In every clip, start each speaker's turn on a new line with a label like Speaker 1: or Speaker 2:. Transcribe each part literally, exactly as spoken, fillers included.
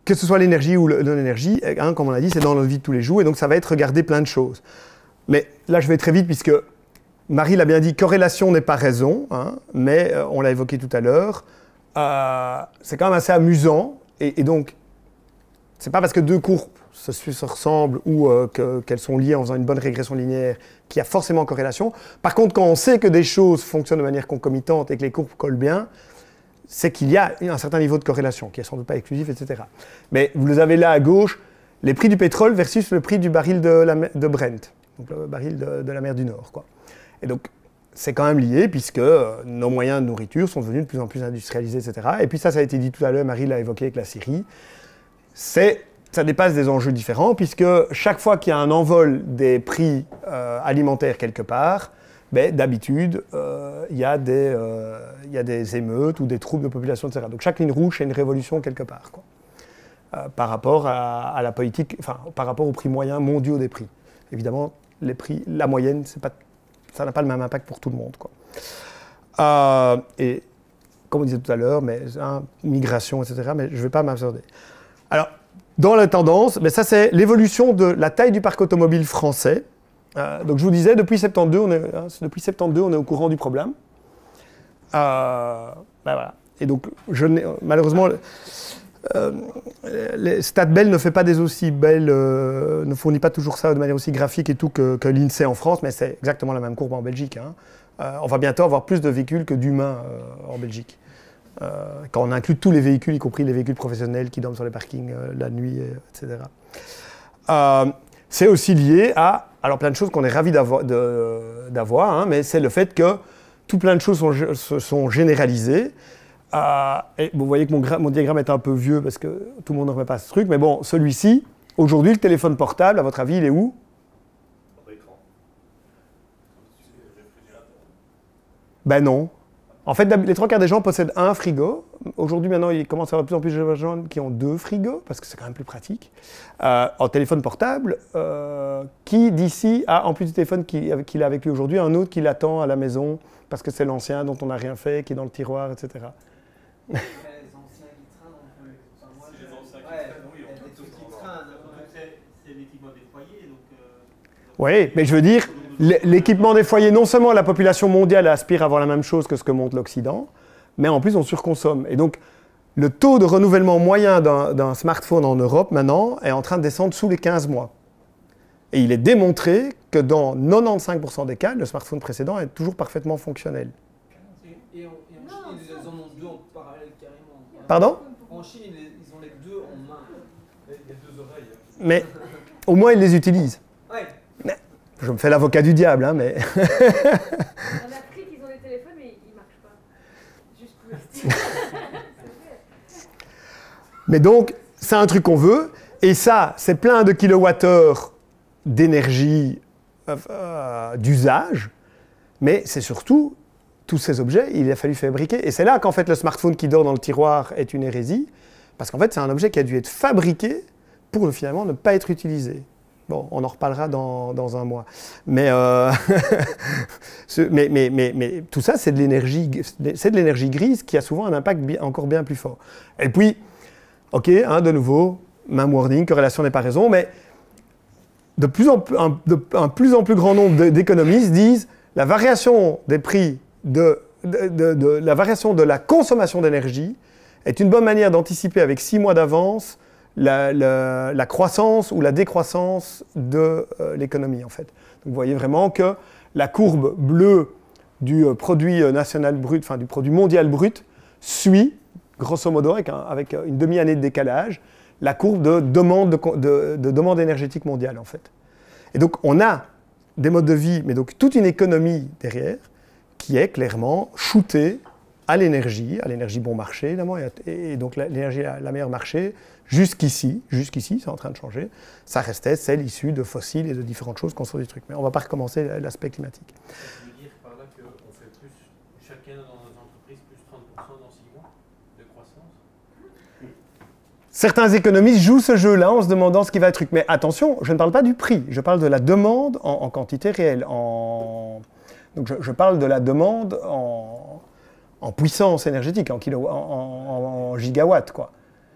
Speaker 1: que ce soit l'énergie ou le non-énergie, hein, comme on l'a dit, c'est dans notre vie de tous les jours, et donc ça va être regarder plein de choses. Mais là, je vais très vite, puisque Marie l'a bien dit, corrélation n'est pas raison, hein, mais euh, on l'a évoqué tout à l'heure. Euh, c'est quand même assez amusant, et, et donc, c'est pas parce que deux courbes se, se ressemblent ou euh, que, qu'elles sont liées en faisant une bonne régression linéaire qu'il y a forcément corrélation. Par contre, quand on sait que des choses fonctionnent de manière concomitante et que les courbes collent bien, c'est qu'il y a un certain niveau de corrélation, qui n'est sans doute pas exclusif, et cetera. Mais vous les avez là à gauche, les prix du pétrole versus le prix du baril de, la, de Brent, donc le baril de, de la mer du Nord, quoi. Et donc, c'est quand même lié, puisque euh, nos moyens de nourriture sont devenus de plus en plus industrialisés, et cetera. Et puis ça, ça a été dit tout à l'heure, Marie l'a évoqué avec la Syrie, c'est, ça dépasse des enjeux différents, puisque chaque fois qu'il y a un envol des prix euh, alimentaires quelque part, ben, d'habitude, euh, il y a des, euh, il y a des émeutes ou des troubles de population, et cetera. Donc chaque ligne rouge, c'est une révolution quelque part, quoi, euh, par rapport à, à la politique, enfin, par rapport aux prix moyens mondiaux des prix. Évidemment, les prix, la moyenne, c'est pas ça n'a pas le même impact pour tout le monde, quoi. Euh, et comme on disait tout à l'heure, mais hein, migration, et cetera, mais je ne vais pas m'absorber. Alors, dans la tendance, mais ça c'est l'évolution de la taille du parc automobile français. Euh, donc je vous disais, depuis soixante-douze, on est, hein, depuis soixante-douze, on est au courant du problème. Euh, ben voilà. Et donc, je malheureusement, euh, les StatBel ne fait pas des aussi belles, euh, ne fournit pas toujours ça de manière aussi graphique et tout que, que l'INSEE en France, mais c'est exactement la même courbe en Belgique, hein. Euh, on va bientôt avoir plus de véhicules que d'humains euh, en Belgique. Euh, quand on inclut tous les véhicules, y compris les véhicules professionnels qui dorment sur les parkings euh, la nuit, et, etc. Euh, c'est aussi lié à, alors plein de choses qu'on est ravis d'avoir, de, d'avoir, hein, mais c'est le fait que tout plein de choses sont, sont généralisées. Euh, et vous voyez que mon, mon diagramme est un peu vieux parce que tout le monde ne remet pas ce truc, mais bon, celui-ci, aujourd'hui, le téléphone portable, à votre avis, il est où? Ben non. En fait, les trois quarts des gens possèdent un frigo. Aujourd'hui, maintenant, il commence à y avoir de plus en plus de gens qui ont deux frigos, parce que c'est quand même plus pratique. Euh, en téléphone portable, euh, qui d'ici a, en plus du téléphone qu'il qu'il a avec lui aujourd'hui, un autre qui l'attend à la maison, parce que c'est l'ancien dont on n'a rien fait, qui est dans le tiroir, et cetera. Les anciens qui traînent, on peut... Enfin, moi, c'est les anciens qui traînent, oui, on peut tout qui traînent. C'est l'équipement des foyers, donc... Euh... Oui, mais je veux dire... L'équipement des foyers, non seulement la population mondiale aspire à avoir la même chose que ce que montre l'Occident, mais en plus on surconsomme. Et donc le taux de renouvellement moyen d'un smartphone en Europe maintenant est en train de descendre sous les quinze mois. Et il est démontré que dans quatre-vingt-quinze pour cent des cas, le smartphone précédent est toujours parfaitement fonctionnel.
Speaker 2: Et en, et en Chine, ils en ont deux en parallèle carrément.
Speaker 1: Pardon?
Speaker 2: En Chine, ils ont les deux en main. Les deux oreilles.
Speaker 1: Mais au moins ils les utilisent.
Speaker 2: Ouais.
Speaker 1: Je me fais l'avocat du diable, hein, mais...
Speaker 3: On a appris qu'ils ont des téléphones, mais ils ne marchent pas. Juste pour le style.
Speaker 1: Mais donc, c'est un truc qu'on veut, et ça, c'est plein de kilowattheures d'énergie euh, d'usage, mais c'est surtout, tous ces objets, il a fallu fabriquer. Et c'est là qu'en fait, le smartphone qui dort dans le tiroir est une hérésie, parce qu'en fait, c'est un objet qui a dû être fabriqué pour finalement ne pas être utilisé. Bon, on en reparlera dans, dans un mois. Mais, euh, mais, mais, mais, mais tout ça, c'est de l'énergie, c'est de l'énergie grise qui a souvent un impact bien, encore bien plus fort. Et puis, ok, hein, de nouveau, même warning, corrélation n'est pas raison, mais de plus en plus, un, de, un plus en plus grand nombre d'économistes disent la variation des prix, de, de, de, de, la variation de la consommation d'énergie est une bonne manière d'anticiper avec six mois d'avance La, la, la croissance ou la décroissance de euh, l'économie, en fait. Donc, vous voyez vraiment que la courbe bleue du euh, produit national brut, enfin du produit mondial brut, suit, grosso modo, avec, un, avec une demi-année de décalage, la courbe de demande, de, de, de demande énergétique mondiale, en fait. Et donc, on a des modes de vie, mais donc toute une économie derrière, qui est clairement shootée à l'énergie, à l'énergie bon marché, évidemment, et, et donc l'énergie la, la meilleure marché, jusqu'ici, jusqu'ici, c'est en train de changer, ça restait celle issue de fossiles et de différentes choses, construire des trucs. Mais on ne va pas recommencer l'aspect climatique.
Speaker 4: Ça veut dire par là qu'on fait plus, chacun dans nos entreprises, plus trente pour cent dans six mois de croissance?
Speaker 1: Certains économistes jouent ce jeu-là en se demandant ce qui va être truc. Mais attention, je ne parle pas du prix, je parle de la demande en, en quantité réelle. En... Donc je, je parle de la demande en, en puissance énergétique, en, kilo, en, en, en gigawatts, quoi.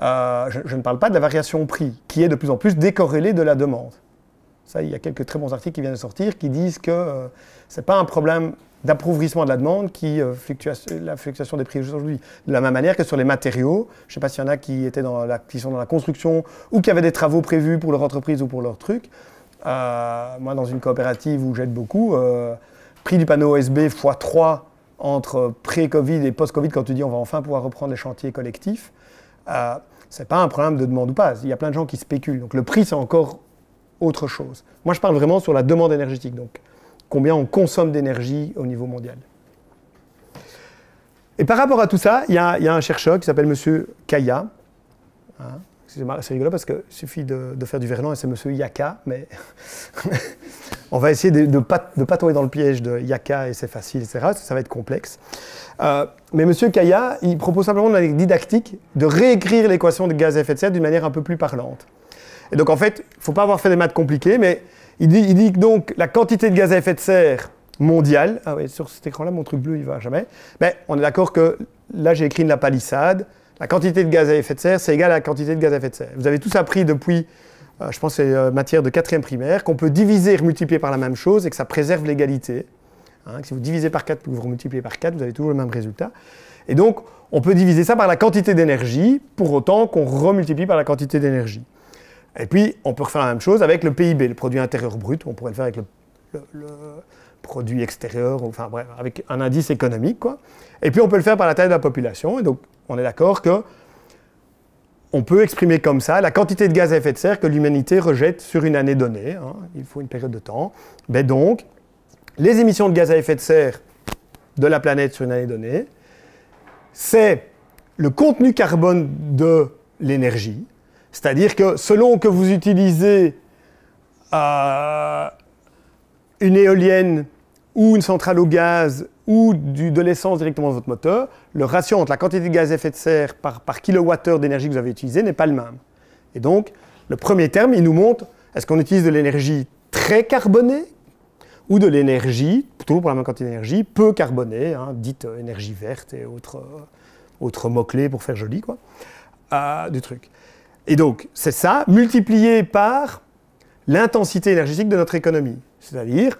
Speaker 1: Euh, je, je ne parle pas de la variation prix, qui est de plus en plus décorrélée de la demande. Ça, il y a quelques très bons articles qui viennent de sortir qui disent que euh, ce n'est pas un problème d'appauvrissement de la demande qui euh, fluctue la fluctuation des prix aujourd'hui. De la même manière que sur les matériaux, je ne sais pas s'il y en a qui, étaient dans la, qui sont dans la construction ou qui avaient des travaux prévus pour leur entreprise ou pour leur truc. Euh, moi, dans une coopérative où j'aide beaucoup, euh, prix du panneau O S B fois trois entre pré-Covid et post-Covid, quand tu dis on va enfin pouvoir reprendre les chantiers collectifs, euh, ce n'est pas un problème de demande ou pas. Il y a plein de gens qui spéculent. Donc le prix, c'est encore autre chose. Moi, je parle vraiment sur la demande énergétique. Donc, combien on consomme d'énergie au niveau mondial. Et par rapport à tout ça, il y, y a un chercheur qui s'appelle M. Kaya. Hein, c'est rigolo parce qu'il suffit de, de faire du verlan et c'est M. Yaka, mais on va essayer de ne pas, de pas tomber dans le piège de Yaka et c'est facile, et cetera, parce que ça va être complexe. Euh, mais M. Kaya, il propose simplement de manière didactique de réécrire l'équation de gaz à effet de serre d'une manière un peu plus parlante. Et donc en fait, il ne faut pas avoir fait des maths compliquées, mais il dit, il dit que donc la quantité de gaz à effet de serre mondiale, ah oui, sur cet écran-là, mon truc bleu, il ne va jamais, mais on est d'accord que là, j'ai écrit une la palissade, la quantité de gaz à effet de serre, c'est égal à la quantité de gaz à effet de serre. Vous avez tous appris depuis, euh, je pense que c'est euh, matière de quatrième primaire, qu'on peut diviser et multiplier par la même chose et que ça préserve l'égalité. Hein, que si vous divisez par quatre et que vous multipliez par quatre, vous avez toujours le même résultat. Et donc, on peut diviser ça par la quantité d'énergie, pour autant qu'on remultiplie par la quantité d'énergie. Et puis, on peut refaire la même chose avec le P I B, le produit intérieur brut. On pourrait le faire avec le, le, le produit extérieur, enfin bref, avec un indice économique, quoi. Et puis, on peut le faire par la taille de la population. Et donc, on est d'accord que on peut exprimer comme ça la quantité de gaz à effet de serre que l'humanité rejette sur une année donnée. Hein, il faut une période de temps. Mais donc, les émissions de gaz à effet de serre de la planète sur une année donnée, c'est le contenu carbone de l'énergie. C'est-à-dire que selon que vous utilisez euh, une éolienne ou une centrale au gaz ou du, de l'essence directement dans votre moteur, le ratio entre la quantité de gaz à effet de serre par, par kilowattheure d'énergie que vous avez utilisé n'est pas le même. Et donc, le premier terme, il nous montre, est-ce qu'on utilise de l'énergie très carbonée ou de l'énergie, toujours pour la même quantité d'énergie, peu carbonée, hein, dite euh, énergie verte et autres, euh, autres mots-clés pour faire joli, quoi, euh, du truc. Et donc, c'est ça, multiplié par l'intensité énergétique de notre économie. C'est-à-dire,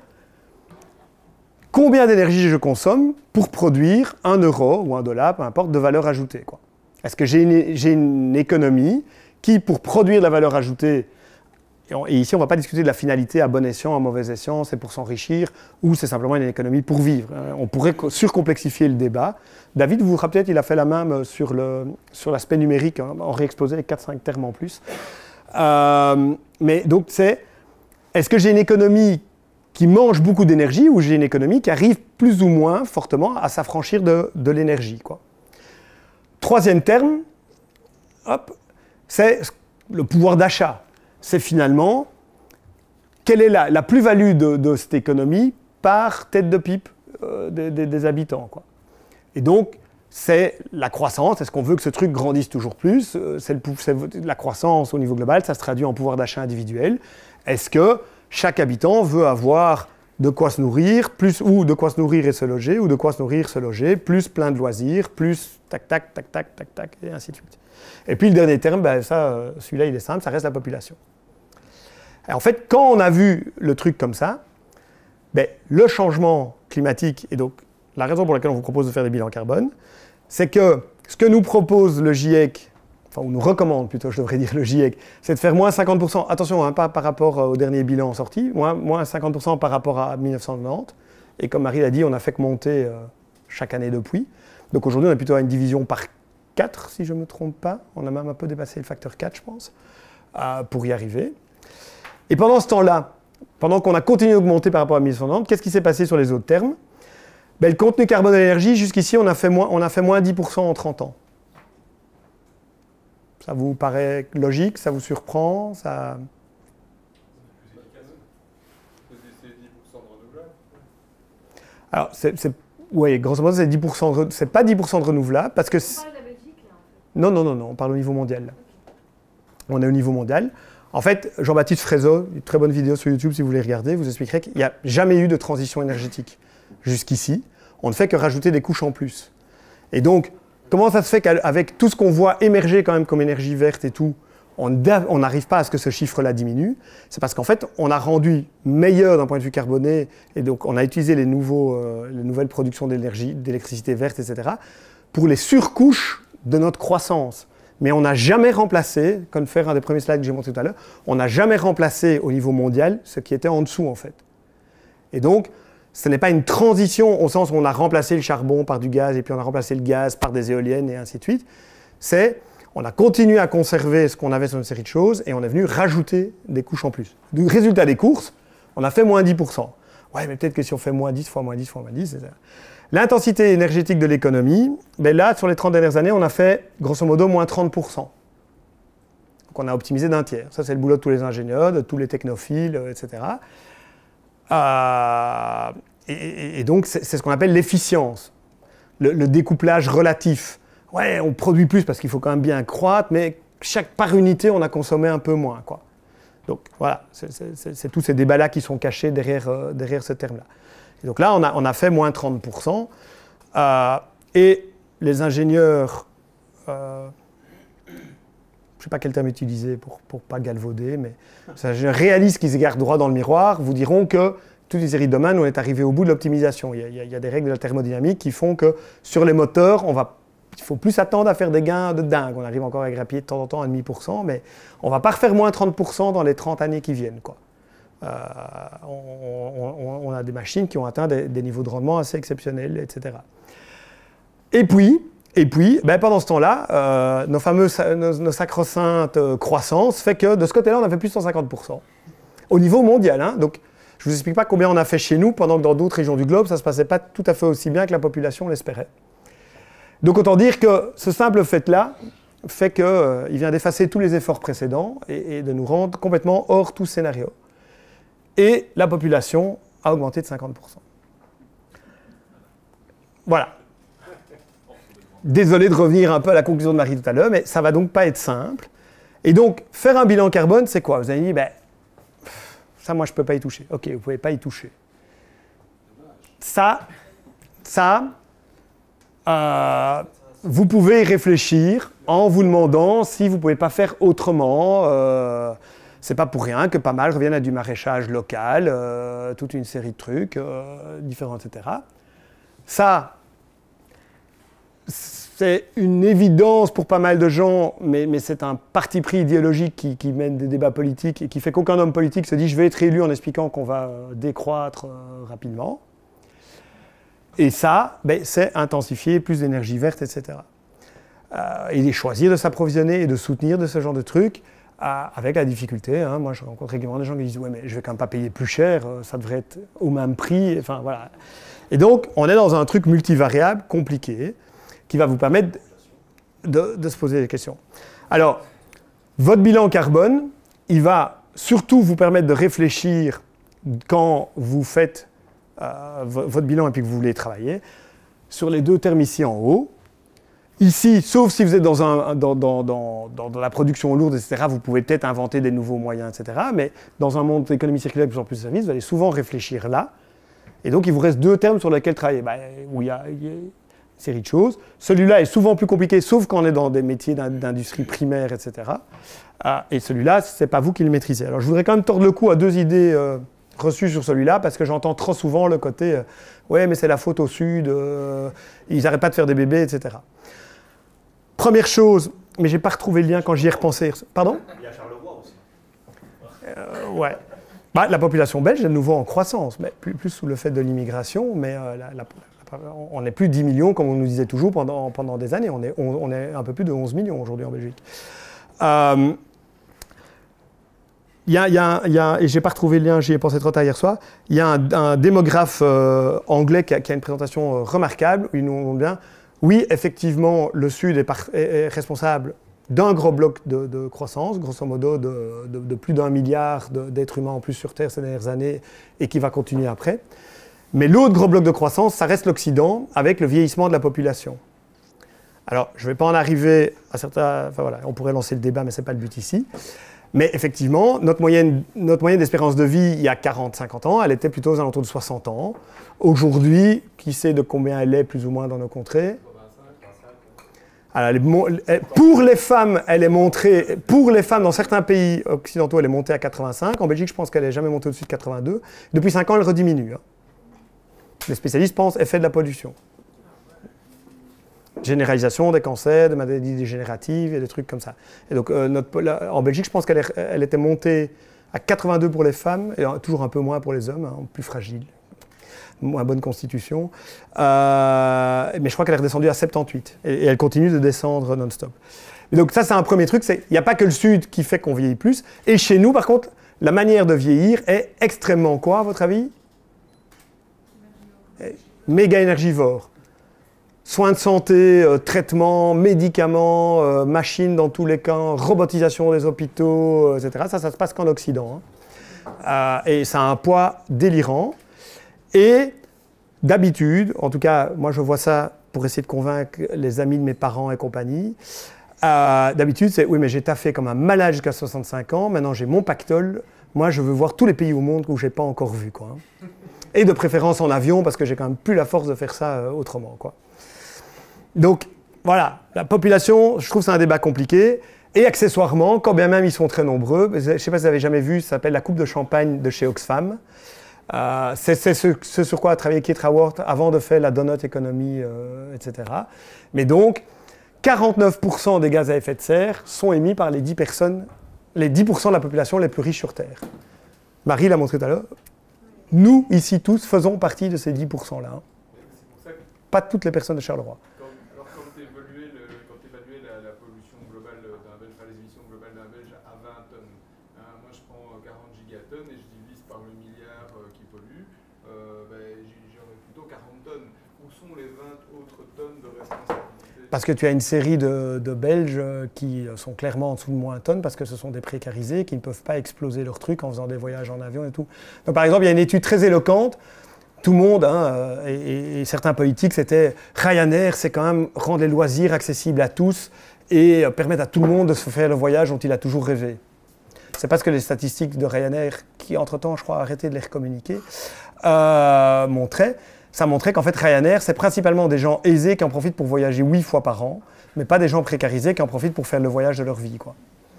Speaker 1: combien d'énergie je consomme pour produire un euro ou un dollar, peu importe, de valeur ajoutée, quoi. Est-ce que j'ai une, j'ai une économie qui, pour produire de la valeur ajoutée, et, on, et ici on ne va pas discuter de la finalité à bon escient, à mauvais escient, c'est pour s'enrichir, ou c'est simplement une économie pour vivre. On pourrait surcomplexifier le débat. David, vous vous rappelez, il a fait la même sur, le, sur l'aspect numérique, hein, en réexposé avec quatre cinq termes en plus. Euh, mais donc c'est, est-ce que j'ai une économie qui mange beaucoup d'énergie ou j'ai une économie qui arrive plus ou moins fortement à s'affranchir de, de l'énergie, quoi. Troisième terme, hop, c'est le pouvoir d'achat. C'est finalement, quelle est la, la plus-value de, de cette économie par tête de pipe euh, des, des, des habitants, quoi. Et donc, c'est la croissance. Est-ce qu'on veut que ce truc grandisse toujours plus? C'est, le, c'est la croissance au niveau global, ça se traduit en pouvoir d'achat individuel. Est-ce que chaque habitant veut avoir de quoi se nourrir, plus ou de quoi se nourrir et se loger, ou de quoi se nourrir, se loger, plus plein de loisirs, plus tac, tac, tac, tac, tac, tac, et ainsi de suite. Et puis le dernier terme, ben ça, celui-là il est simple, ça reste la population. Et en fait, quand on a vu le truc comme ça, ben, le changement climatique, et donc la raison pour laquelle on vous propose de faire des bilans carbone, c'est que ce que nous propose le GIEC, enfin, ou nous recommande plutôt, je devrais dire le GIEC, c'est de faire moins cinquante pour cent, attention, hein, pas par rapport au dernier bilan sorti, moins, moins cinquante pour cent par rapport à mille neuf cent quatre-vingt-dix, et comme Marie l'a dit, on a fait que monter euh, chaque année depuis. Donc aujourd'hui, on est plutôt à une division par quatre, si je ne me trompe pas. On a même un peu dépassé le facteur quatre, je pense, euh, pour y arriver. Et pendant ce temps-là, pendant qu'on a continué d'augmenter par rapport à mille neuf cent quatre-vingt-dix, qu'est-ce qui s'est passé sur les autres termes? Ben, le contenu carbone de l'énergie, jusqu'ici, on a fait moins, on a fait moins dix pour cent en trente ans. Ça vous paraît logique? Ça vous surprend? Ça...
Speaker 5: C'est dix pour cent de renouvelables?
Speaker 1: Alors, c'est, c'est, oui, grosso modo, c'est dix pour cent de, c'est pas dix pour cent de renouvelables, parce que...
Speaker 3: On parle de la Belgique, là, en fait.
Speaker 1: Non, non, non, non, on parle au niveau mondial. Là. On est au niveau mondial. En fait, Jean-Baptiste Frézeau, une très bonne vidéo sur YouTube, si vous voulez regarder, vous expliquerai qu'il n'y a jamais eu de transition énergétique jusqu'ici. On ne fait que rajouter des couches en plus. Et donc, comment ça se fait qu'avec tout ce qu'on voit émerger quand même comme énergie verte et tout, on n'arrive pas à ce que ce chiffre-là diminue? C'est parce qu'en fait, on a rendu meilleur d'un point de vue carboné, et donc on a utilisé les, nouveaux, euh, les nouvelles productions d'énergie, d'électricité verte, et cetera, pour les surcouches de notre croissance. Mais on n'a jamais remplacé, comme faire un des premiers slides que j'ai montré tout à l'heure, on n'a jamais remplacé au niveau mondial ce qui était en dessous, en fait. Et donc, ce n'est pas une transition au sens où on a remplacé le charbon par du gaz, et puis on a remplacé le gaz par des éoliennes, et ainsi de suite. C'est... On a continué à conserver ce qu'on avait sur une série de choses et on est venu rajouter des couches en plus. Du résultat des courses, on a fait moins dix pour cent. Ouais, mais peut-être que si on fait moins dix fois moins dix fois moins dix, c'est ça. L'intensité énergétique de l'économie, ben là, sur les trente dernières années, on a fait grosso modo moins trente pour cent. Donc on a optimisé d'un tiers. Ça, c'est le boulot de tous les ingénieurs, de tous les technophiles, et cetera. Euh, et, et donc, c'est ce qu'on appelle l'efficience, le, le découplage relatif. Ouais, on produit plus parce qu'il faut quand même bien croître, mais chaque par unité, on a consommé un peu moins, quoi. Donc voilà, c'est tous ces débats-là qui sont cachés derrière, euh, derrière ce terme-là. Et donc là, on a, on a fait moins trente pour cent. Euh, et les ingénieurs, euh, je ne sais pas quel terme utiliser pour ne pas galvauder, mais les ingénieurs réalistes qui se regardent droit dans le miroir vous diront que toute une série de domaines, on est arrivé au bout de l'optimisation. Il, il, il y a des règles de la thermodynamique qui font que sur les moteurs, on va il faut plus s'attendre à faire des gains de dingue. On arrive encore à grappiller de temps en temps un virgule cinq pour cent, mais on ne va pas refaire moins trente pour cent dans les trente années qui viennent, quoi. Euh, on, on, on a des machines qui ont atteint des, des niveaux de rendement assez exceptionnels, et cetera. Et puis, et puis ben pendant ce temps-là, euh, nos fameuses, nos, nos sacro-saintes euh, croissances fait que de ce côté-là, on a fait plus de cent cinquante pour cent. Au niveau mondial, hein, donc je ne vous explique pas combien on a fait chez nous, pendant que dans d'autres régions du globe, ça ne se passait pas tout à fait aussi bien que la population l'espérait. Donc autant dire que ce simple fait-là fait qu'il euh, vient d'effacer tous les efforts précédents et, et de nous rendre complètement hors tout scénario. Et la population a augmenté de cinquante pour cent. Voilà. Désolé de revenir un peu à la conclusion de Marie tout à l'heure, mais ça ne va donc pas être simple. Et donc, faire un bilan carbone, c'est quoi? Vous avez dit, ben, ça, moi, je ne peux pas y toucher. Ok, vous ne pouvez pas y toucher. Ça, ça... Euh, vous pouvez y réfléchir en vous demandant si vous ne pouvez pas faire autrement. Euh, c'est pas pour rien que pas mal reviennent à du maraîchage local, euh, toute une série de trucs euh, différents, et cetera. Ça, c'est une évidence pour pas mal de gens, mais, mais c'est un parti pris idéologique qui, qui mène des débats politiques et qui fait qu'aucun homme politique se dit « je vais être élu en expliquant qu'on va décroître euh, rapidement ». Et ça, ben, c'est intensifier plus d'énergie verte, et cetera. Euh, et choisir de s'approvisionner et de soutenir de ce genre de trucs, euh, avec la difficulté. Hein. Moi, je rencontre régulièrement des gens qui disent « ouais, mais je vais quand même pas payer plus cher, euh, ça devrait être au même prix. » Enfin, voilà. Et donc, on est dans un truc multivariable, compliqué, qui va vous permettre de, de se poser des questions. Alors, votre bilan carbone, il va surtout vous permettre de réfléchir quand vous faites Euh, votre bilan et puis que vous voulez travailler, sur les deux termes ici en haut. Ici, sauf si vous êtes dans, un, dans, dans, dans, dans la production lourde, et cetera, vous pouvez peut-être inventer des nouveaux moyens, et cetera. Mais dans un monde d'économie circulaire de plus en plus de services, vous allez souvent réfléchir là. Et donc, il vous reste deux termes sur lesquels travailler, ben, où il y, a, il y a une série de choses. Celui-là est souvent plus compliqué, sauf quand on est dans des métiers d'industrie primaire, et cetera. Ah, et celui-là, ce n'est pas vous qui le maîtrisez. Alors, je voudrais quand même tordre le cou à deux idées euh, reçu sur celui-là, parce que j'entends trop souvent le côté euh, « ouais, mais c'est la faute au Sud, euh, ils n'arrêtent pas de faire des bébés, et cetera » Première chose, mais je n'ai pas retrouvé le lien quand j'y ai repensé. Pardon?
Speaker 4: Il y a Charleroi aussi.
Speaker 1: Euh, ouais. Bah, la population belge est de nouveau en croissance, mais plus, plus sous le fait de l'immigration, mais euh, la, la, la, on n'est plus dix millions, comme on nous disait toujours pendant, pendant des années. On est, on, on est un peu plus de onze millions aujourd'hui en Belgique. Euh, Il y a, il y a, il y a, et je n'ai pas retrouvé le lien, j'y ai pensé trop tard hier soir, il y a un, un démographe euh, anglais qui a, qui a une présentation euh, remarquable, où il nous montre bien, oui, effectivement, le Sud est, par, est, est responsable d'un gros bloc de, de croissance, grosso modo de, de, de plus d'un milliard d'êtres humains en plus sur Terre ces dernières années, et qui va continuer après. Mais l'autre gros bloc de croissance, ça reste l'Occident, avec le vieillissement de la population. Alors, je ne vais pas en arriver à certains... Enfin voilà, on pourrait lancer le débat, mais ce n'est pas le but ici. Mais effectivement, notre moyenne, notre moyenne d'espérance de vie, il y a quarante à cinquante ans, elle était plutôt aux alentours de soixante ans. Aujourd'hui, qui sait de combien elle est, plus ou moins, dans nos contrées? Alors, elle est mon- elle- pour les femmes, elle est montrée, pour les femmes dans certains pays occidentaux, elle est montée à quatre-vingt-cinq. En Belgique, je pense qu'elle n'est jamais montée au-dessus de quatre-vingt-deux. Depuis cinq ans, elle rediminue. Hein. Les spécialistes pensent effet de la pollution. Généralisation des cancers, des maladies dégénératives et des trucs comme ça. Et donc, euh, notre, la, en Belgique, je pense qu'elle est- elle était montée à quatre-vingt-deux pour les femmes et toujours un peu moins pour les hommes, hein, plus fragiles, moins bonne constitution. Euh, mais je crois qu'elle est redescendue à soixante-dix-huit et, et elle continue de descendre non-stop. Et donc ça, c'est un premier truc, il n'y a pas que le Sud qui fait qu'on vieillit plus. Et chez nous, par contre, la manière de vieillir est extrêmement quoi, à votre avis? Méga énergivore. Soins de santé, euh, traitements, médicaments, euh, machines dans tous les camps, robotisation des hôpitaux, euh, et cetera. Ça, ça se passe qu'en Occident. Hein. Euh, et ça a un poids délirant. Et d'habitude, en tout cas, moi je vois ça pour essayer de convaincre les amis de mes parents et compagnie, euh, d'habitude c'est oui mais j'ai taffé comme un malade jusqu'à soixante-cinq ans, maintenant j'ai mon pactole, moi je veux voir tous les pays au monde que je n'ai pas encore vu. Quoi, hein. Et de préférence en avion parce que j'ai quand même plus la force de faire ça euh, autrement. Quoi. Donc voilà, la population, je trouve que c'est un débat compliqué. Et accessoirement, quand bien même ils sont très nombreux, je ne sais pas si vous avez jamais vu, ça s'appelle la coupe de champagne de chez Oxfam. Euh, c'est ce, ce sur quoi a travaillé Keith Raworth avant de faire la donut economy, euh, et cetera. Mais donc, quarante-neuf pour cent des gaz à effet de serre sont émis par les dix personnes, les dix pour cent de la population les plus riches sur Terre. Marie l'a montré tout à l'heure. Nous, ici tous, faisons partie de ces dix pour cent-là. Hein.
Speaker 5: C'est pour ça que
Speaker 1: Pas toutes les personnes de Charleroi.
Speaker 5: quand, alors quand tu évaluais, le, quand évaluais la, la pollution globale d'un Belge, enfin les émissions globales d'un Belge à vingt tonnes, hein, moi je prends quarante gigatonnes et je divise par le milliard euh, qui pollue, euh, ben, j'aurais plutôt quarante tonnes. Où sont les vingt autres tonnes de responsabilité?
Speaker 1: Parce que tu as une série de, de Belges qui sont clairement en dessous de moins tonnes parce que ce sont des précarisés qui ne peuvent pas exploser leur truc en faisant des voyages en avion et tout. Donc par exemple, il y a une étude très éloquente. Tout le monde, hein, et, et, et certains politiques, c'était Ryanair, c'est quand même rendre les loisirs accessibles à tous et permettre à tout le monde de se faire le voyage dont il a toujours rêvé. C'est parce que les statistiques de Ryanair, qui entre-temps, je crois, a arrêté de les recommuniquer, euh, montraient, ça montrait qu'en fait, Ryanair, c'est principalement des gens aisés qui en profitent pour voyager huit fois par an, mais pas des gens précarisés qui en profitent pour faire le voyage de leur vie, quoi.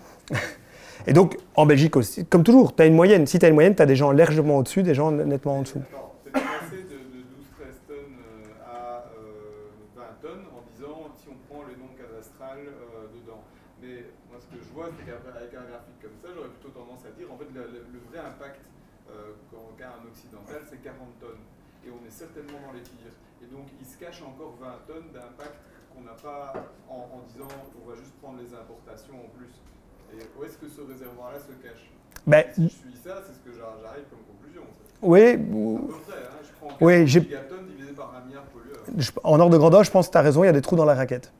Speaker 1: Et donc, en Belgique aussi, comme toujours, tu as une moyenne. Si tu as une moyenne, tu as des gens largement au-dessus, des gens nettement en dessous.
Speaker 5: C'est passé de, de douze à treize tonnes à euh, vingt tonnes en disant si on prend les noms cadastrales euh, dedans. Mais moi ce que je vois, c'est qu'avec un graphique comme ça, j'aurais plutôt tendance à dire en fait le, le, le vrai impact euh, qu'a un occidental, c'est quarante tonnes. Et on est certainement dans les pires. Et donc il se cache encore vingt tonnes d'impact qu'on n'a pas en, en disant on va juste prendre les importations en plus. Et où est-ce que ce réservoir-là se cache?
Speaker 1: Ben,
Speaker 5: Si je suis ça, c'est ce que j'arrive comme conclusion.
Speaker 1: Oui,
Speaker 5: À peu près, hein, je prends
Speaker 1: oui,
Speaker 5: quarante gigatonnes divisé par un milliard pollueur.
Speaker 1: je, en ordre de grandeur, je pense que tu as raison, il y a des trous dans la raquette.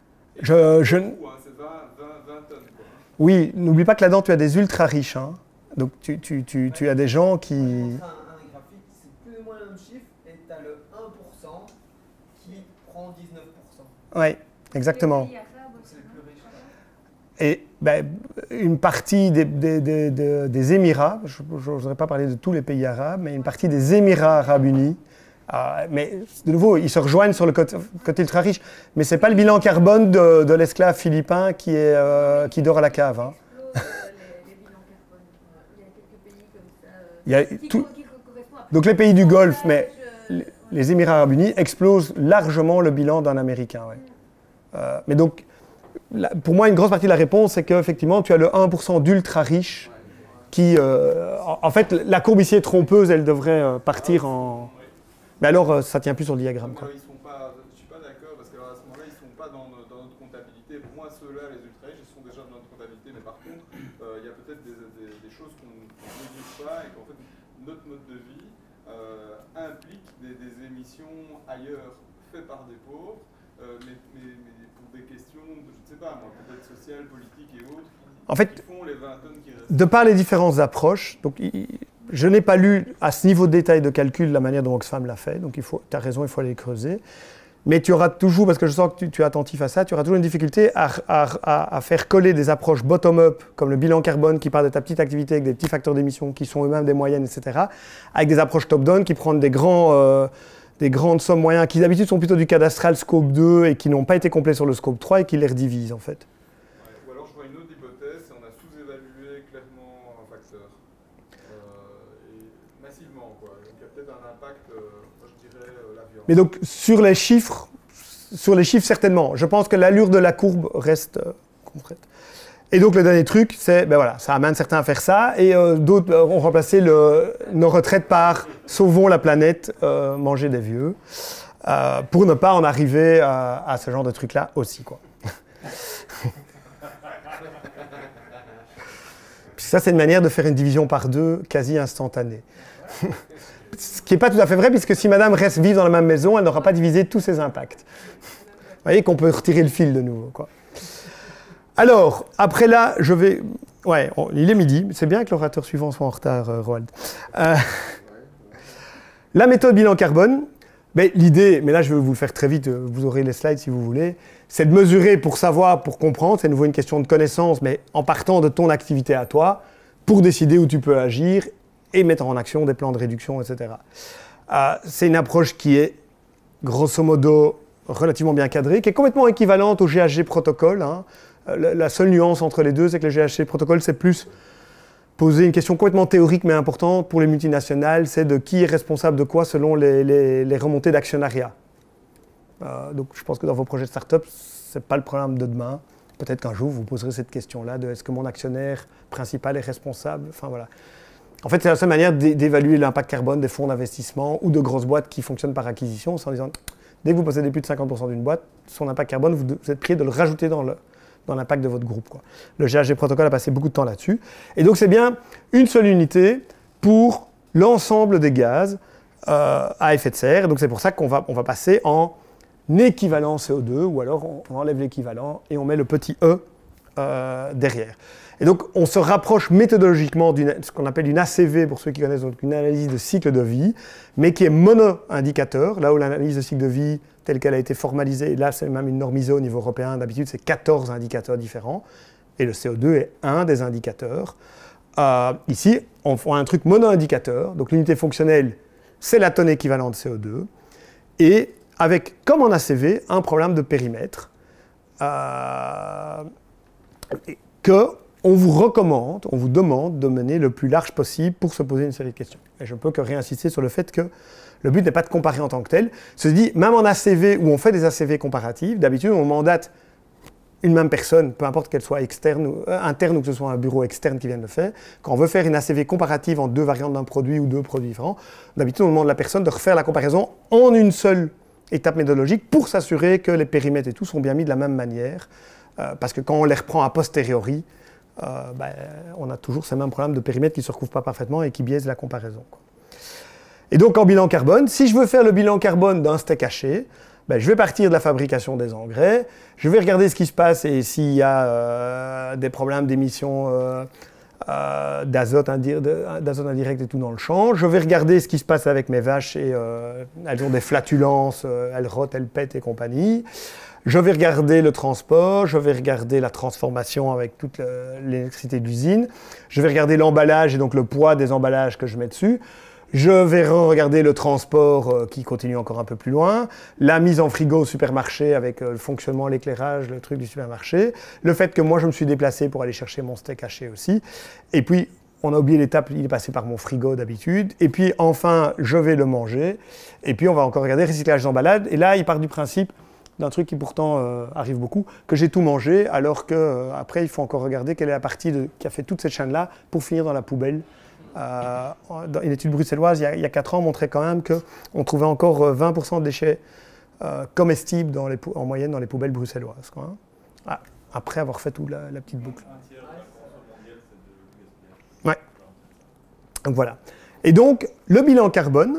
Speaker 1: Je, je,
Speaker 5: C'est beaucoup, hein, c'est vingt, vingt, vingt tonnes. Quoi.
Speaker 1: oui, n'oublie pas que là-dedans, tu as des ultra riches. Hein. Donc tu, tu, tu, tu as des gens qui...
Speaker 2: On montre un, un graphique, c'est plus ou moins le même chiffre, et tu as le un pour cent qui prend dix-neuf pour cent.
Speaker 1: Oui, exactement.
Speaker 3: Les pays arabes aussi,
Speaker 2: C'est le
Speaker 3: non?
Speaker 2: plus riche.
Speaker 1: Et ben, une partie des, des, des, des, des Émirats, je n'oserais pas parler de tous les pays arabes, mais une partie des Émirats arabes unis, euh, mais de nouveau, ils se rejoignent sur le côté, côté ultra riche, mais ce n'est pas le bilan carbone de, de l'esclave philippin qui, est, euh, qui dort à la cave. Hein.
Speaker 3: Explose, euh, les, les bilans carbone. Il y a quelques pays comme ça. euh,
Speaker 1: Il y a
Speaker 3: qui,
Speaker 1: tout-
Speaker 3: co- qui co- correspondent à
Speaker 1: donc les pays du Golfe, mais
Speaker 3: euh,
Speaker 1: les, les Émirats arabes unis explosent largement le bilan d'un Américain. Ouais. Euh, mais donc, la- pour moi, une grosse partie de la réponse, c'est qu'effectivement, tu as le un pour cent d'ultra riches qui... euh, en, en fait, la courbe ici est trompeuse, elle devrait euh, partir en... Mais alors, euh, ça tient plus sur le diagramme.
Speaker 5: Mais
Speaker 1: Quoi.
Speaker 5: alors, ils sont pas, je ne suis pas d'accord parce qu'à ce moment-là, ils ne sont pas dans, no- dans notre comptabilité. Pour moi, ceux-là, les ultra riches, ils sont déjà dans notre comptabilité. Mais par contre, euh, il y a peut-être des, des, des choses qu'on ne mesure pas et qu'en fait, notre mode de vie euh, implique des, des émissions ailleurs faites par des pauvres, euh, mais, mais, mais pour des questions, de, je ne sais pas, moi, peut-être sociales, politiques et autres, qui,
Speaker 1: En fait,
Speaker 5: qui font les vingt tonnes qui restent.
Speaker 1: de par les différentes approches, donc, il- je n'ai pas lu à ce niveau de détail de calcul la manière dont Oxfam l'a fait, donc tu as raison, il faut aller creuser. Mais tu auras toujours, parce que je sens que tu, tu es attentif à ça, tu auras toujours une difficulté à, à, à, à faire coller des approches bottom-up, comme le bilan carbone qui part de ta petite activité avec des petits facteurs d'émission qui sont eux-mêmes des moyennes, et cetera, avec des approches top-down qui prennent des grands, euh, des grandes sommes moyennes, qui d'habitude sont plutôt du cadastral scope deux et qui n'ont pas été complets sur le scope trois et qui les redivisent en fait.
Speaker 5: Ouais, ou alors je vois une autre hypothèse, on a sous-évalué clairement un facteur. Euh, et massivement, quoi. Donc il y a peut-être un impact, euh, moi je dirais euh, la viande.
Speaker 1: Mais donc sur les chiffres, sur les chiffres certainement, je pense que l'allure de la courbe reste euh, concrète. Et donc le dernier truc, c'est, ben voilà, ça amène certains à faire ça, et euh, d'autres euh, ont remplacé le, nos retraites par « sauvons la planète, euh, manger des vieux euh, », pour ne pas en arriver à, à ce genre de truc-là aussi, quoi. Puis ça, c'est une manière de faire une division par deux quasi instantanée. Ce qui n'est pas tout à fait vrai, puisque si madame reste vive dans la même maison, elle n'aura pas divisé tous ses impacts. Vous voyez qu'on peut retirer le fil de nouveau, quoi. Alors, après là, je vais... Ouais, on... il est midi, c'est bien que l'orateur suivant soit en retard, euh, Roald. Euh... La méthode bilan carbone, ben, l'idée, mais là je vais vous le faire très vite, vous aurez les slides si vous voulez, c'est de mesurer pour savoir, pour comprendre, c'est à nouveau une question de connaissance, mais en partant de ton activité à toi, pour décider où tu peux agir et mettre en action des plans de réduction, et cetera. Euh, c'est une approche qui est, grosso modo, relativement bien cadrée, qui est complètement équivalente au G H G protocole, hein. La seule nuance entre les deux, c'est que le G H G protocole, c'est plus poser une question complètement théorique mais importante pour les multinationales, c'est de qui est responsable de quoi selon les, les, les remontées d'actionnariat. Euh, donc je pense que dans vos projets de start-up, ce n'est pas le problème de demain. Peut-être qu'un jour, vous poserez cette question-là de est-ce que mon actionnaire principal est responsable? Enfin voilà. En fait, c'est la seule manière d'évaluer l'impact carbone des fonds d'investissement ou de grosses boîtes qui fonctionnent par acquisition, c'est en disant, dès que vous possédez plus de cinquante pour cent d'une boîte, son impact carbone, vous, vous êtes prié de le rajouter dans le... dans l'impact de votre groupe, quoi. Le G H G protocole a passé beaucoup de temps là-dessus. Et donc, c'est bien une seule unité pour l'ensemble des gaz euh, à effet de serre. Et donc, c'est pour ça qu'on va, on va passer en équivalent C O deux, ou alors on, on enlève l'équivalent et on met le petit E euh, derrière. Et donc, on se rapproche méthodologiquement de ce qu'on appelle une A C V, pour ceux qui connaissent, donc une analyse de cycle de vie, mais qui est mono-indicateur, là où l'analyse de cycle de vie telle qu'elle a été formalisée, là c'est même une normisée au niveau européen, d'habitude c'est quatorze indicateurs différents, et le C O deux est un des indicateurs. Euh, ici, on fait un truc mono-indicateur, donc l'unité fonctionnelle, c'est la tonne équivalente de C O deux, et avec, comme en A C V, un problème de périmètre, euh, que on vous recommande, on vous demande de mener le plus large possible pour se poser une série de questions. Et je ne peux que réinsister sur le fait que le but n'est pas de comparer en tant que tel. Ceci dit, même en A C V, où on fait des A C V comparatifs, d'habitude, on mandate une même personne, peu importe qu'elle soit externe ou, euh, interne ou que ce soit un bureau externe qui vienne le faire. Quand on veut faire une A C V comparative en deux variantes d'un produit ou deux produits différents, d'habitude, on demande à la personne de refaire la comparaison en une seule étape méthodologique pour s'assurer que les périmètres et tout sont bien mis de la même manière. Euh, parce que quand on les reprend a posteriori, euh, ben, on a toujours ces mêmes problèmes de périmètre qui ne se recouvrent pas parfaitement et qui biaisent la comparaison, quoi. Et donc en bilan carbone, si je veux faire le bilan carbone d'un steak haché, ben, je vais partir de la fabrication des engrais, je vais regarder ce qui se passe et s'il y a euh, des problèmes d'émissions euh, euh, d'azote indi indirect et tout dans le champ, je vais regarder ce qui se passe avec mes vaches et euh, elles ont des flatulences, euh, elles rotent, elles pètent et compagnie. Je vais regarder le transport, je vais regarder la transformation avec toute l'électricité d'usine, je vais regarder l'emballage et donc le poids des emballages que je mets dessus. Je vais regarder le transport euh, qui continue encore un peu plus loin, la mise en frigo au supermarché avec euh, le fonctionnement, l'éclairage, le truc du supermarché, le fait que moi je me suis déplacé pour aller chercher mon steak haché aussi, et puis on a oublié l'étape, il est passé par mon frigo d'habitude, et puis enfin je vais le manger, et puis on va encore regarder recyclage d'emballage, et là il part du principe d'un truc qui pourtant euh, arrive beaucoup, que j'ai tout mangé, alors que euh, après il faut encore regarder quelle est la partie de, qui a fait toute cette chaîne-là pour finir dans la poubelle. Euh, dans une étude bruxelloise, il y a, il y a quatre ans, montrait quand même qu'on trouvait encore vingt pour cent de déchets euh, comestibles dans les, en moyenne dans les poubelles bruxelloises, quoi, hein. Ah, après avoir fait toute la, la petite boucle. Ouais. Donc voilà. Et donc, le bilan carbone,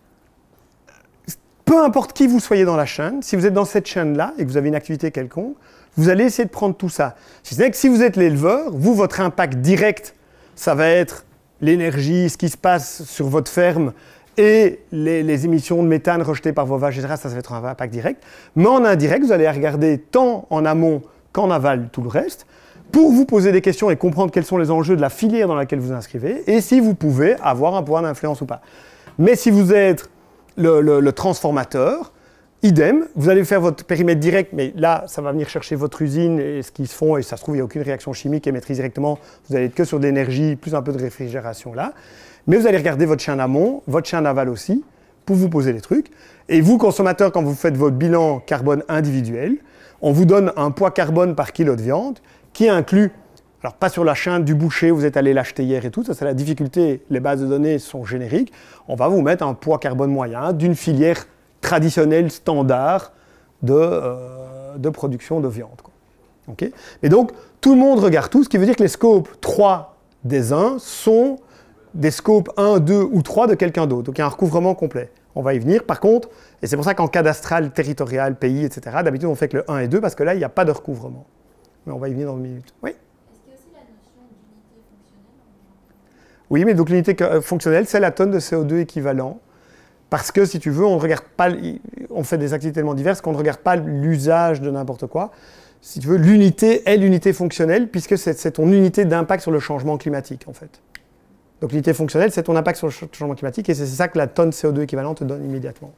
Speaker 1: peu importe qui vous soyez dans la chaîne, si vous êtes dans cette chaîne-là et que vous avez une activité quelconque, vous allez essayer de prendre tout ça. Si ce n'est que si vous êtes l'éleveur, vous, votre impact direct, ça va être l'énergie, ce qui se passe sur votre ferme et les, les émissions de méthane rejetées par vos vaches, et cetera, ça, ça va être un impact direct. Mais en indirect, vous allez regarder tant en amont qu'en aval tout le reste pour vous poser des questions et comprendre quels sont les enjeux de la filière dans laquelle vous inscrivez et si vous pouvez avoir un pouvoir d'influence ou pas. Mais si vous êtes le, le, le transformateur, idem, vous allez faire votre périmètre direct, mais là, ça va venir chercher votre usine et ce qu'ils font, et ça se trouve, il n'y a aucune réaction chimique qui est maîtrisée directement, vous allez être que sur de l'énergie, plus un peu de réfrigération là. Mais vous allez regarder votre chaîne amont, votre chaîne aval aussi, pour vous poser les trucs. Et vous, consommateurs, quand vous faites votre bilan carbone individuel, on vous donne un poids carbone par kilo de viande qui inclut, alors pas sur la chaîne du boucher, vous êtes allé l'acheter hier et tout, ça c'est la difficulté, les bases de données sont génériques, on va vous mettre un poids carbone moyen d'une filière traditionnelle, standard de, euh, de production de viande. Quoi. Okay. Et donc, tout le monde regarde tout, ce qui veut dire que les scopes trois des uns sont des scopes un, deux ou trois de quelqu'un d'autre. Donc il y a un recouvrement complet. On va y venir. Par contre, et c'est pour ça qu'en cadastral, territorial, pays, et cetera, d'habitude on fait que le un et deux parce que là, il n'y a pas de recouvrement. Mais on va y venir dans une minute. Oui.
Speaker 6: Est-ce qu'il y a aussi la notion d'unité fonctionnelle?
Speaker 1: Oui, mais donc l'unité fonctionnelle, c'est la tonne de C O deux équivalent. Parce que, si tu veux, on ne regarde pas, on fait des activités tellement diverses qu'on ne regarde pas l'usage de n'importe quoi. Si tu veux, l'unité est l'unité fonctionnelle puisque c'est ton unité d'impact sur le changement climatique, en fait. Donc l'unité fonctionnelle, c'est ton impact sur le changement climatique et c'est ça que la tonne C O deux équivalent te donne immédiatement.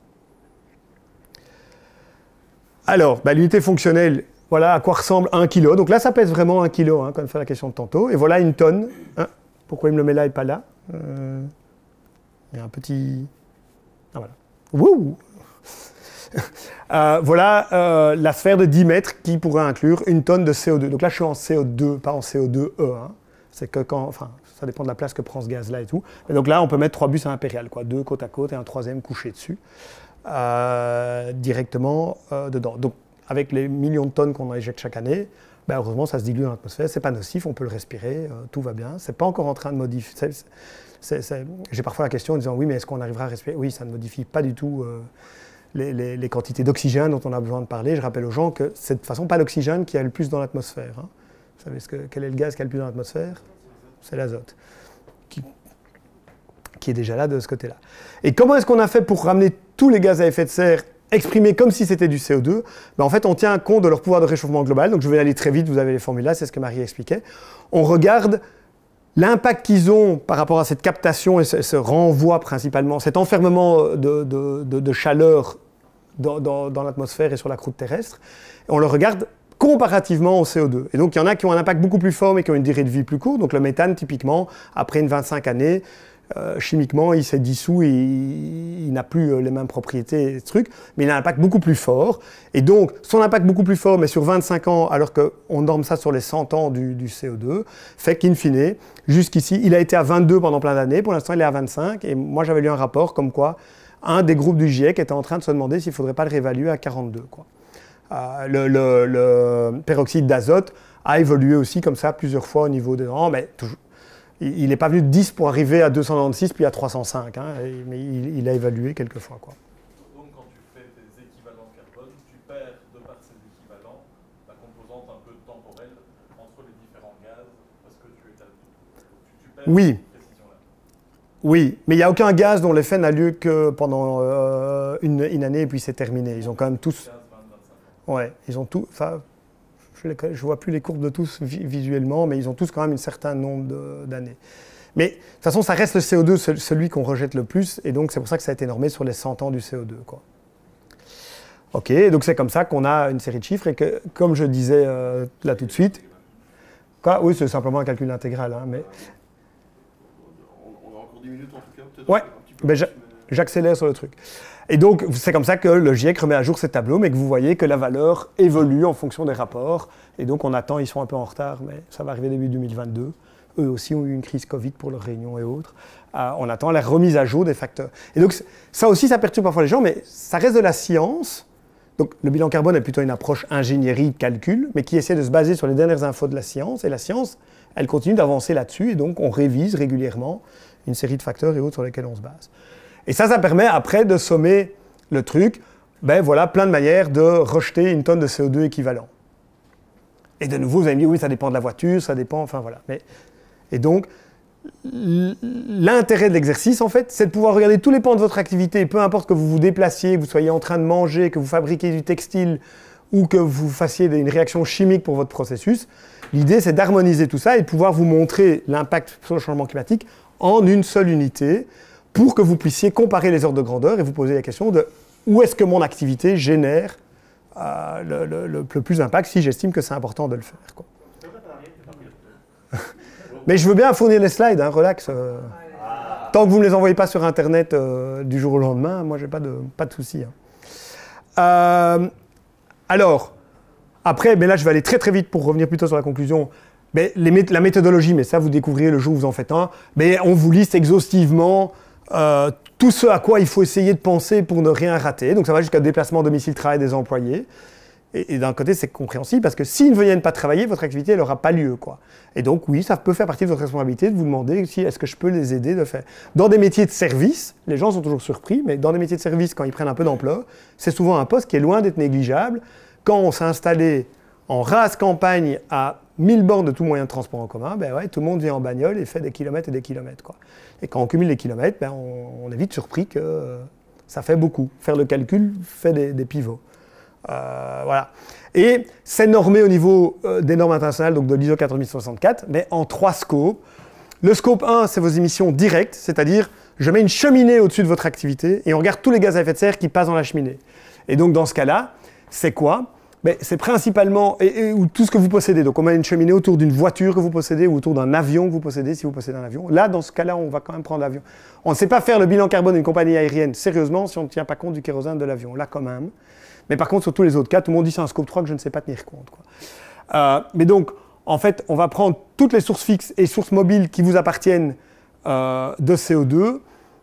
Speaker 1: Alors, bah, l'unité fonctionnelle, voilà à quoi ressemble un kilo. Donc là, ça pèse vraiment un kilo, hein, comme fait la question de tantôt. Et voilà une tonne. Hein. Pourquoi il me le met là et pas là? euh, Il y a un petit... Ah voilà. Wouh euh, voilà euh, la sphère de dix mètres qui pourrait inclure une tonne de C O deux. Donc là, je suis en C O deux, pas en C O deux E. Hein. C'est que quand... Enfin, ça dépend de la place que prend ce gaz-là et tout. Et donc là, on peut mettre trois bus à impérial, quoi, deux côte à côte et un troisième couché dessus, euh, directement euh, dedans. Donc, avec les millions de tonnes qu'on éjecte chaque année, ben, heureusement, ça se dilue dans l'atmosphère, c'est pas nocif, on peut le respirer, euh, tout va bien. C'est pas encore en train de modifier. J'ai parfois la question en disant, oui, mais est-ce qu'on arrivera à respirer? Oui, ça ne modifie pas du tout euh, les, les, les quantités d'oxygène dont on a besoin de parler. Je rappelle aux gens que c'est de toute façon pas l'oxygène qui a le plus dans l'atmosphère. Hein. Vous savez ce que, quel est le gaz qui a le plus dans l'atmosphère? C'est l'azote, qui, qui est déjà là de ce côté-là. Et comment est-ce qu'on a fait pour ramener tous les gaz à effet de serre exprimés comme si c'était du C O deux? Ben en fait, on tient compte de leur pouvoir de réchauffement global. Donc je vais aller très vite, vous avez les formules là, c'est ce que Marie expliquait. On regarde l'impact qu'ils ont par rapport à cette captation et ce, ce renvoi principalement, cet enfermement de, de, de, de chaleur dans, dans, dans l'atmosphère et sur la croûte terrestre. Et on le regarde comparativement au C O deux. Et donc, il y en a qui ont un impact beaucoup plus fort, mais qui ont une durée de vie plus courte. Donc, le méthane, typiquement, après une vingt-cinq années, euh, chimiquement, il s'est dissous et il, il n'a plus euh, les mêmes propriétés et trucs, mais il a un impact beaucoup plus fort. Et donc, son impact beaucoup plus fort, mais sur vingt-cinq ans, alors qu'on norme ça sur les cent ans du, du C O deux, fait qu'in fine, jusqu'ici, il a été à vingt-deux pendant plein d'années. Pour l'instant, il est à vingt-cinq. Et moi, j'avais lu un rapport comme quoi un des groupes du GIEC était en train de se demander s'il ne faudrait pas le réévaluer à quarante-deux, quoi. Euh, le, le, le peroxyde d'azote a évolué aussi comme ça plusieurs fois au niveau des rangs, mais toujours, il n'est pas venu de dix pour arriver à deux cent vingt-six puis à trois cent cinq, hein, mais il, il a évalué quelques fois, quoi.
Speaker 7: Donc quand tu fais tes équivalents carbone, tu perds de par ces équivalents la composante un peu temporelle entre les différents gaz parce que tu étales tout. Tu, tu perds
Speaker 1: oui.
Speaker 7: cette précision-là.
Speaker 1: Oui, mais il n'y a aucun gaz dont l'effet n'a lieu que pendant euh, une, une année et puis c'est terminé. Ils ont quand même tous... Ouais, ils ont tout. Enfin, je ne vois plus les courbes de tous vi visuellement, mais ils ont tous quand même un certain nombre d'années. Mais de toute façon, ça reste le C O deux, celui qu'on rejette le plus, et donc c'est pour ça que ça a été normé sur les cent ans du C O deux, quoi. Ok, donc c'est comme ça qu'on a une série de chiffres, et que, comme je disais euh, là tout de suite, quoi, oui, c'est simplement un calcul intégral, hein, mais...
Speaker 7: On a encore dix minutes en tout cas, peut-être.
Speaker 1: Ouais, ben j'accélère sur le truc. Et donc, c'est comme ça que le GIEC remet à jour ces tableaux, mais que vous voyez que la valeur évolue en fonction des rapports. Et donc, on attend, ils sont un peu en retard, mais ça va arriver début deux mille vingt-deux. Eux aussi ont eu une crise Covid pour leurs réunions et autres. Euh, on attend la remise à jour des facteurs. Et donc, ça aussi, ça perturbe parfois les gens, mais ça reste de la science. Donc, le bilan carbone est plutôt une approche ingénierie, calcul, mais qui essaie de se baser sur les dernières infos de la science. Et la science, elle continue d'avancer là-dessus. Et donc, on révise régulièrement une série de facteurs et autres sur lesquels on se base. Et ça, ça permet après de sommer le truc. Ben voilà, plein de manières de rejeter une tonne de C O deux équivalent. Et de nouveau, vous allez me dire, oui, ça dépend de la voiture, ça dépend, enfin voilà. Mais, et donc, l'intérêt de l'exercice, en fait, c'est de pouvoir regarder tous les pans de votre activité, peu importe que vous vous déplaciez, que vous soyez en train de manger, que vous fabriquiez du textile ou que vous fassiez une réaction chimique pour votre processus. L'idée, c'est d'harmoniser tout ça et de pouvoir vous montrer l'impact sur le changement climatique en une seule unité, pour que vous puissiez comparer les ordres de grandeur et vous poser la question de où est-ce que mon activité génère euh, le, le, le, le plus d'impact si j'estime que c'est important de le faire, quoi. Mais je veux bien fournir les slides, hein, relax. Euh, tant que vous ne me les envoyez pas sur Internet euh, du jour au lendemain, moi, j'ai pas de, pas de souci. Hein. Euh, alors, après, mais là, je vais aller très très vite pour revenir plutôt sur la conclusion. Mais les, la méthodologie, mais ça, vous découvrirez le jour où vous en faites un. Mais on vous liste exhaustivement euh, tout ce à quoi il faut essayer de penser pour ne rien rater. Donc, ça va jusqu'au déplacement domicile-travail des employés. Et, et d'un côté, c'est compréhensible parce que s'ils ne viennent pas travailler, votre activité n'aura pas lieu, quoi. Et donc, oui, ça peut faire partie de votre responsabilité de vous demander si est-ce que je peux les aider de faire. Dans des métiers de service, les gens sont toujours surpris, mais dans des métiers de service, quand ils prennent un peu d'ampleur, c'est souvent un poste qui est loin d'être négligeable. Quand on s'est installé en rase campagne à mille bornes de tout moyen de transport en commun, ben ouais, tout le monde vient en bagnole et fait des kilomètres et des kilomètres, quoi. Et quand on cumule les kilomètres, ben on, on est vite surpris que euh, ça fait beaucoup. Faire le calcul fait des, des pivots. Euh, voilà. Et c'est normé au niveau euh, des normes internationales, donc de l'I S O quatorze mille soixante-quatre, mais en trois scopes. Le scope un, c'est vos émissions directes, c'est-à-dire je mets une cheminée au-dessus de votre activité et on regarde tous les gaz à effet de serre qui passent dans la cheminée. Et donc dans ce cas-là, c'est quoi? Ben, c'est principalement et, et, ou tout ce que vous possédez. Donc on met une cheminée autour d'une voiture que vous possédez ou autour d'un avion que vous possédez si vous possédez un avion. Là, dans ce cas-là, on va quand même prendre l'avion. On ne sait pas faire le bilan carbone d'une compagnie aérienne sérieusement si on ne tient pas compte du kérosène de l'avion. Là, quand même. Mais par contre, sur tous les autres cas, tout le monde dit c'est un scope trois que je ne sais pas tenir compte, quoi. Euh, mais donc, en fait, on va prendre toutes les sources fixes et sources mobiles qui vous appartiennent euh, de C O deux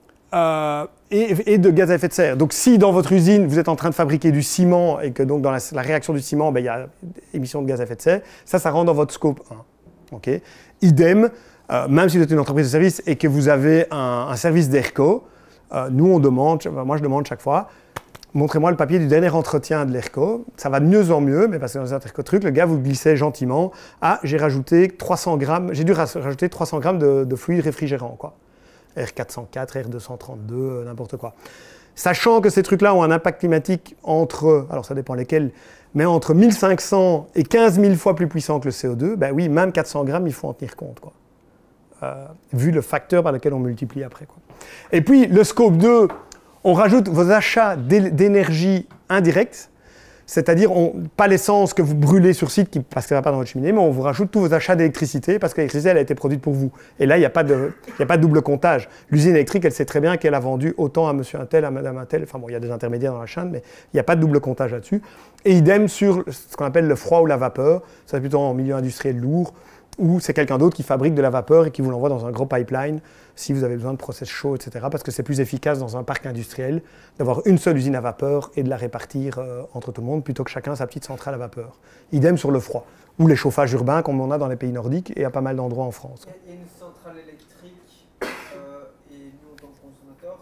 Speaker 1: euh, et, et de gaz à effet de serre. Donc, si dans votre usine, vous êtes en train de fabriquer du ciment et que donc dans la, la réaction du ciment, ben, il y a émission de gaz à effet de serre, ça, ça rentre dans votre scope un. Okay. Idem, euh, même si vous êtes une entreprise de service et que vous avez un, un service d'ERCO, euh, nous, on demande, moi, je demande chaque fois, montrez-moi le papier du dernier entretien de l'ERCO. Ça va de mieux en mieux, mais parce que dans un ERCO truc, le gars vous glissait gentiment. Ah, j'ai rajouté trois cents grammes, j'ai dû rajouter trois cents grammes de, de fluide réfrigérant, quoi. R quatre cent quatre, R deux cent trente-deux, euh, n'importe quoi. Sachant que ces trucs-là ont un impact climatique entre, alors ça dépend lesquels, mais entre mille cinq cents et quinze mille fois plus puissant que le C O deux, ben oui, même quatre cents grammes, il faut en tenir compte, quoi. Euh, vu le facteur par lequel on multiplie après, quoi. Et puis, le scope deux, on rajoute vos achats d'énergie indirecte, c'est-à-dire on, pas l'essence que vous brûlez sur site qui, parce qu'elle ne va pas dans votre cheminée, mais on vous rajoute tous vos achats d'électricité parce que l'électricité, elle a été produite pour vous. Et là, il n'y a pas de, il n'y a pas de double comptage. L'usine électrique, elle sait très bien qu'elle a vendu autant à monsieur un tel, à madame un tel. Enfin bon, il y a des intermédiaires dans la chaîne, mais il n'y a pas de double comptage là-dessus. Et idem sur ce qu'on appelle le froid ou la vapeur. Ça, c'est plutôt en milieu industriel lourd, ou c'est quelqu'un d'autre qui fabrique de la vapeur et qui vous l'envoie dans un gros pipeline si vous avez besoin de process chauds, et cetera. Parce que c'est plus efficace dans un parc industriel d'avoir une seule usine à vapeur et de la répartir euh, entre tout le monde plutôt que chacun sa petite centrale à vapeur. Idem sur le froid. Ou les chauffages urbains comme on a dans les pays nordiques et à pas mal d'endroits en France.
Speaker 2: Il y a une centrale électrique euh, et nous en tant que consommateurs,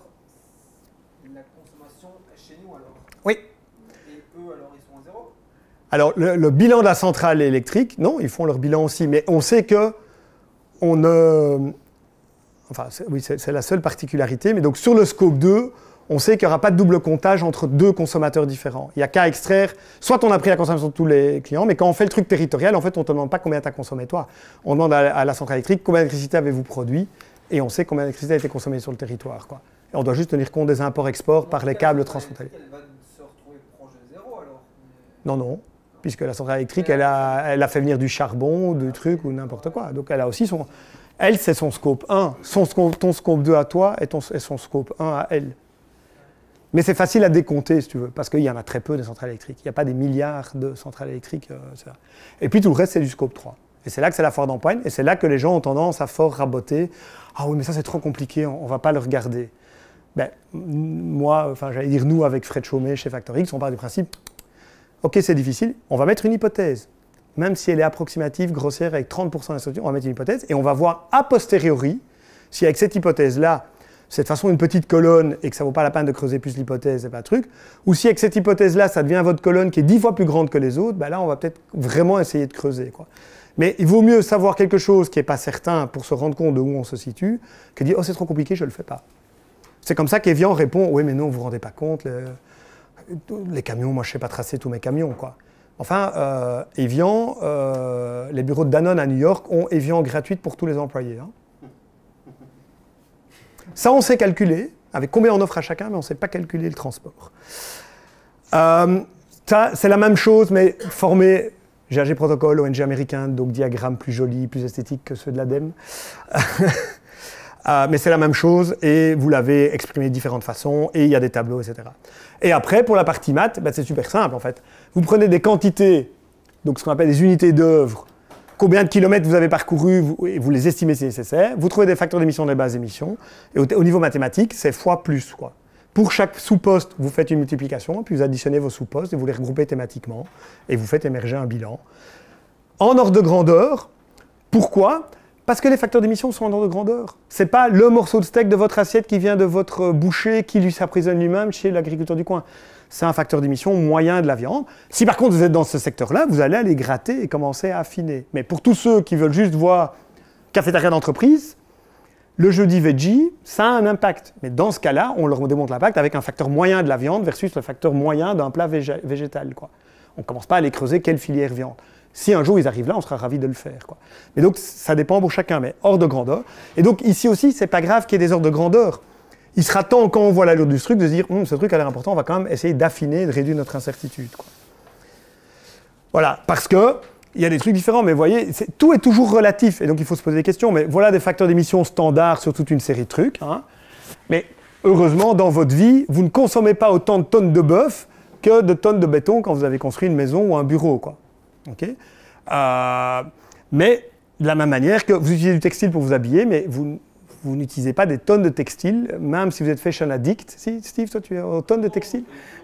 Speaker 2: la consommation est chez nous alors?
Speaker 1: Oui.
Speaker 2: Et eux alors ils sont à zéro?
Speaker 1: Alors le, le bilan de la centrale électrique, non, ils font leur bilan aussi, mais on sait que on ne... Enfin, oui, c'est la seule particularité, mais donc sur le scope deux, on sait qu'il n'y aura pas de double comptage entre deux consommateurs différents. Il n'y a qu'à extraire, soit on a pris la consommation de tous les clients, mais quand on fait le truc territorial, en fait, on ne te demande pas combien tu as consommé toi. On demande à, à la centrale électrique combien d'électricité avez-vous produit, et on sait combien d'électricité a été consommée sur le territoire, quoi. Et on doit juste tenir compte des imports-exports par les câbles transfrontaliers.
Speaker 2: Elle va se retrouver proche de zéro alors?
Speaker 1: Non, non, puisque la centrale électrique, elle a, elle a fait venir du charbon, du truc ou n'importe quoi. Donc elle a aussi son... Elle, c'est son scope un. Son scope, ton scope deux à toi est, ton, est son scope un à elle. Mais c'est facile à décompter, si tu veux, parce qu'il y en a très peu de centrales électriques. Il n'y a pas des milliards de centrales électriques. Euh, et puis tout le reste, c'est du scope trois. Et c'est là que c'est la foire d'empoigne, et c'est là que les gens ont tendance à fort raboter. Ah oui, mais ça c'est trop compliqué, on ne va pas le regarder. Ben, moi, enfin j'allais dire nous avec Fred Chaumet chez Factor X, on part du principe, ok c'est difficile, on va mettre une hypothèse. Même si elle est approximative, grossière, avec trente pour cent d'incertitude, on va mettre une hypothèse et on va voir a posteriori si avec cette hypothèse-là, c'est de toute façon une petite colonne et que ça ne vaut pas la peine de creuser plus l'hypothèse et pas le truc, ou si avec cette hypothèse-là, ça devient votre colonne qui est dix fois plus grande que les autres, ben là, on va peut-être vraiment essayer de creuser, quoi. Mais il vaut mieux savoir quelque chose qui n'est pas certain pour se rendre compte de où on se situe que dire « oh, c'est trop compliqué, je ne le fais pas ». C'est comme ça qu'Evian répond « oui, mais non, vous ne vous rendez pas compte, les, les camions, moi, je ne sais pas tracer tous mes camions, quoi ». Enfin, euh, Evian, euh, les bureaux de Danone à New York ont Evian gratuite pour tous les employés. Hein. Ça, on sait calculer, avec combien on offre à chacun, mais on ne sait pas calculer le transport. Euh, ça, c'est la même chose, mais formé G A G protocole, O N G américain, donc diagramme plus joli, plus esthétique que ceux de l'ADEME. euh, mais c'est la même chose, et vous l'avez exprimé de différentes façons, et il y a des tableaux, et cetera. Et après, pour la partie maths, ben, c'est super simple, en fait. Vous prenez des quantités, donc ce qu'on appelle des unités d'œuvre, combien de kilomètres vous avez parcouru, vous, et vous les estimez si nécessaire, vous trouvez des facteurs d'émission des bases d'émission, et au, au niveau mathématique, c'est fois plus, quoi. Pour chaque sous-poste, vous faites une multiplication, puis vous additionnez vos sous-postes, et vous les regroupez thématiquement, et vous faites émerger un bilan. En ordre de grandeur, pourquoi ? Parce que les facteurs d'émission sont en ordre de grandeur. Ce n'est pas le morceau de steak de votre assiette qui vient de votre boucher qui lui s'apprisonne lui-même chez l'agriculteur du coin. C'est un facteur d'émission moyen de la viande. Si par contre vous êtes dans ce secteur-là, vous allez aller gratter et commencer à affiner. Mais pour tous ceux qui veulent juste voir cafétéria d'entreprise, le jeudi veggie, ça a un impact. Mais dans ce cas-là, on leur démontre l'impact avec un facteur moyen de la viande versus le facteur moyen d'un plat végé végétal, quoi. On ne commence pas à aller creuser quelle filière viande. Si un jour ils arrivent là, on sera ravis de le faire, quoi. Mais donc, ça dépend pour chacun, mais hors de grandeur. Et donc, ici aussi, c'est pas grave qu'il y ait des ordres de grandeur. Il sera temps, quand on voit l'allure du truc, de se dire hm, « ce truc a l'air important, on va quand même essayer d'affiner, de réduire notre incertitude, quoi. » Voilà, parce que il y a des trucs différents, mais vous voyez, est, tout est toujours relatif, et donc il faut se poser des questions. Mais voilà des facteurs d'émission standards sur toute une série de trucs. Hein. Mais heureusement, dans votre vie, vous ne consommez pas autant de tonnes de bœuf que de tonnes de béton quand vous avez construit une maison ou un bureau, quoi. Okay, euh, mais de la même manière que vous utilisez du textile pour vous habiller, mais vous, vous n'utilisez pas des tonnes de textile, même si vous êtes fashion addict. Si, Steve, toi, tu es aux tonnes de textile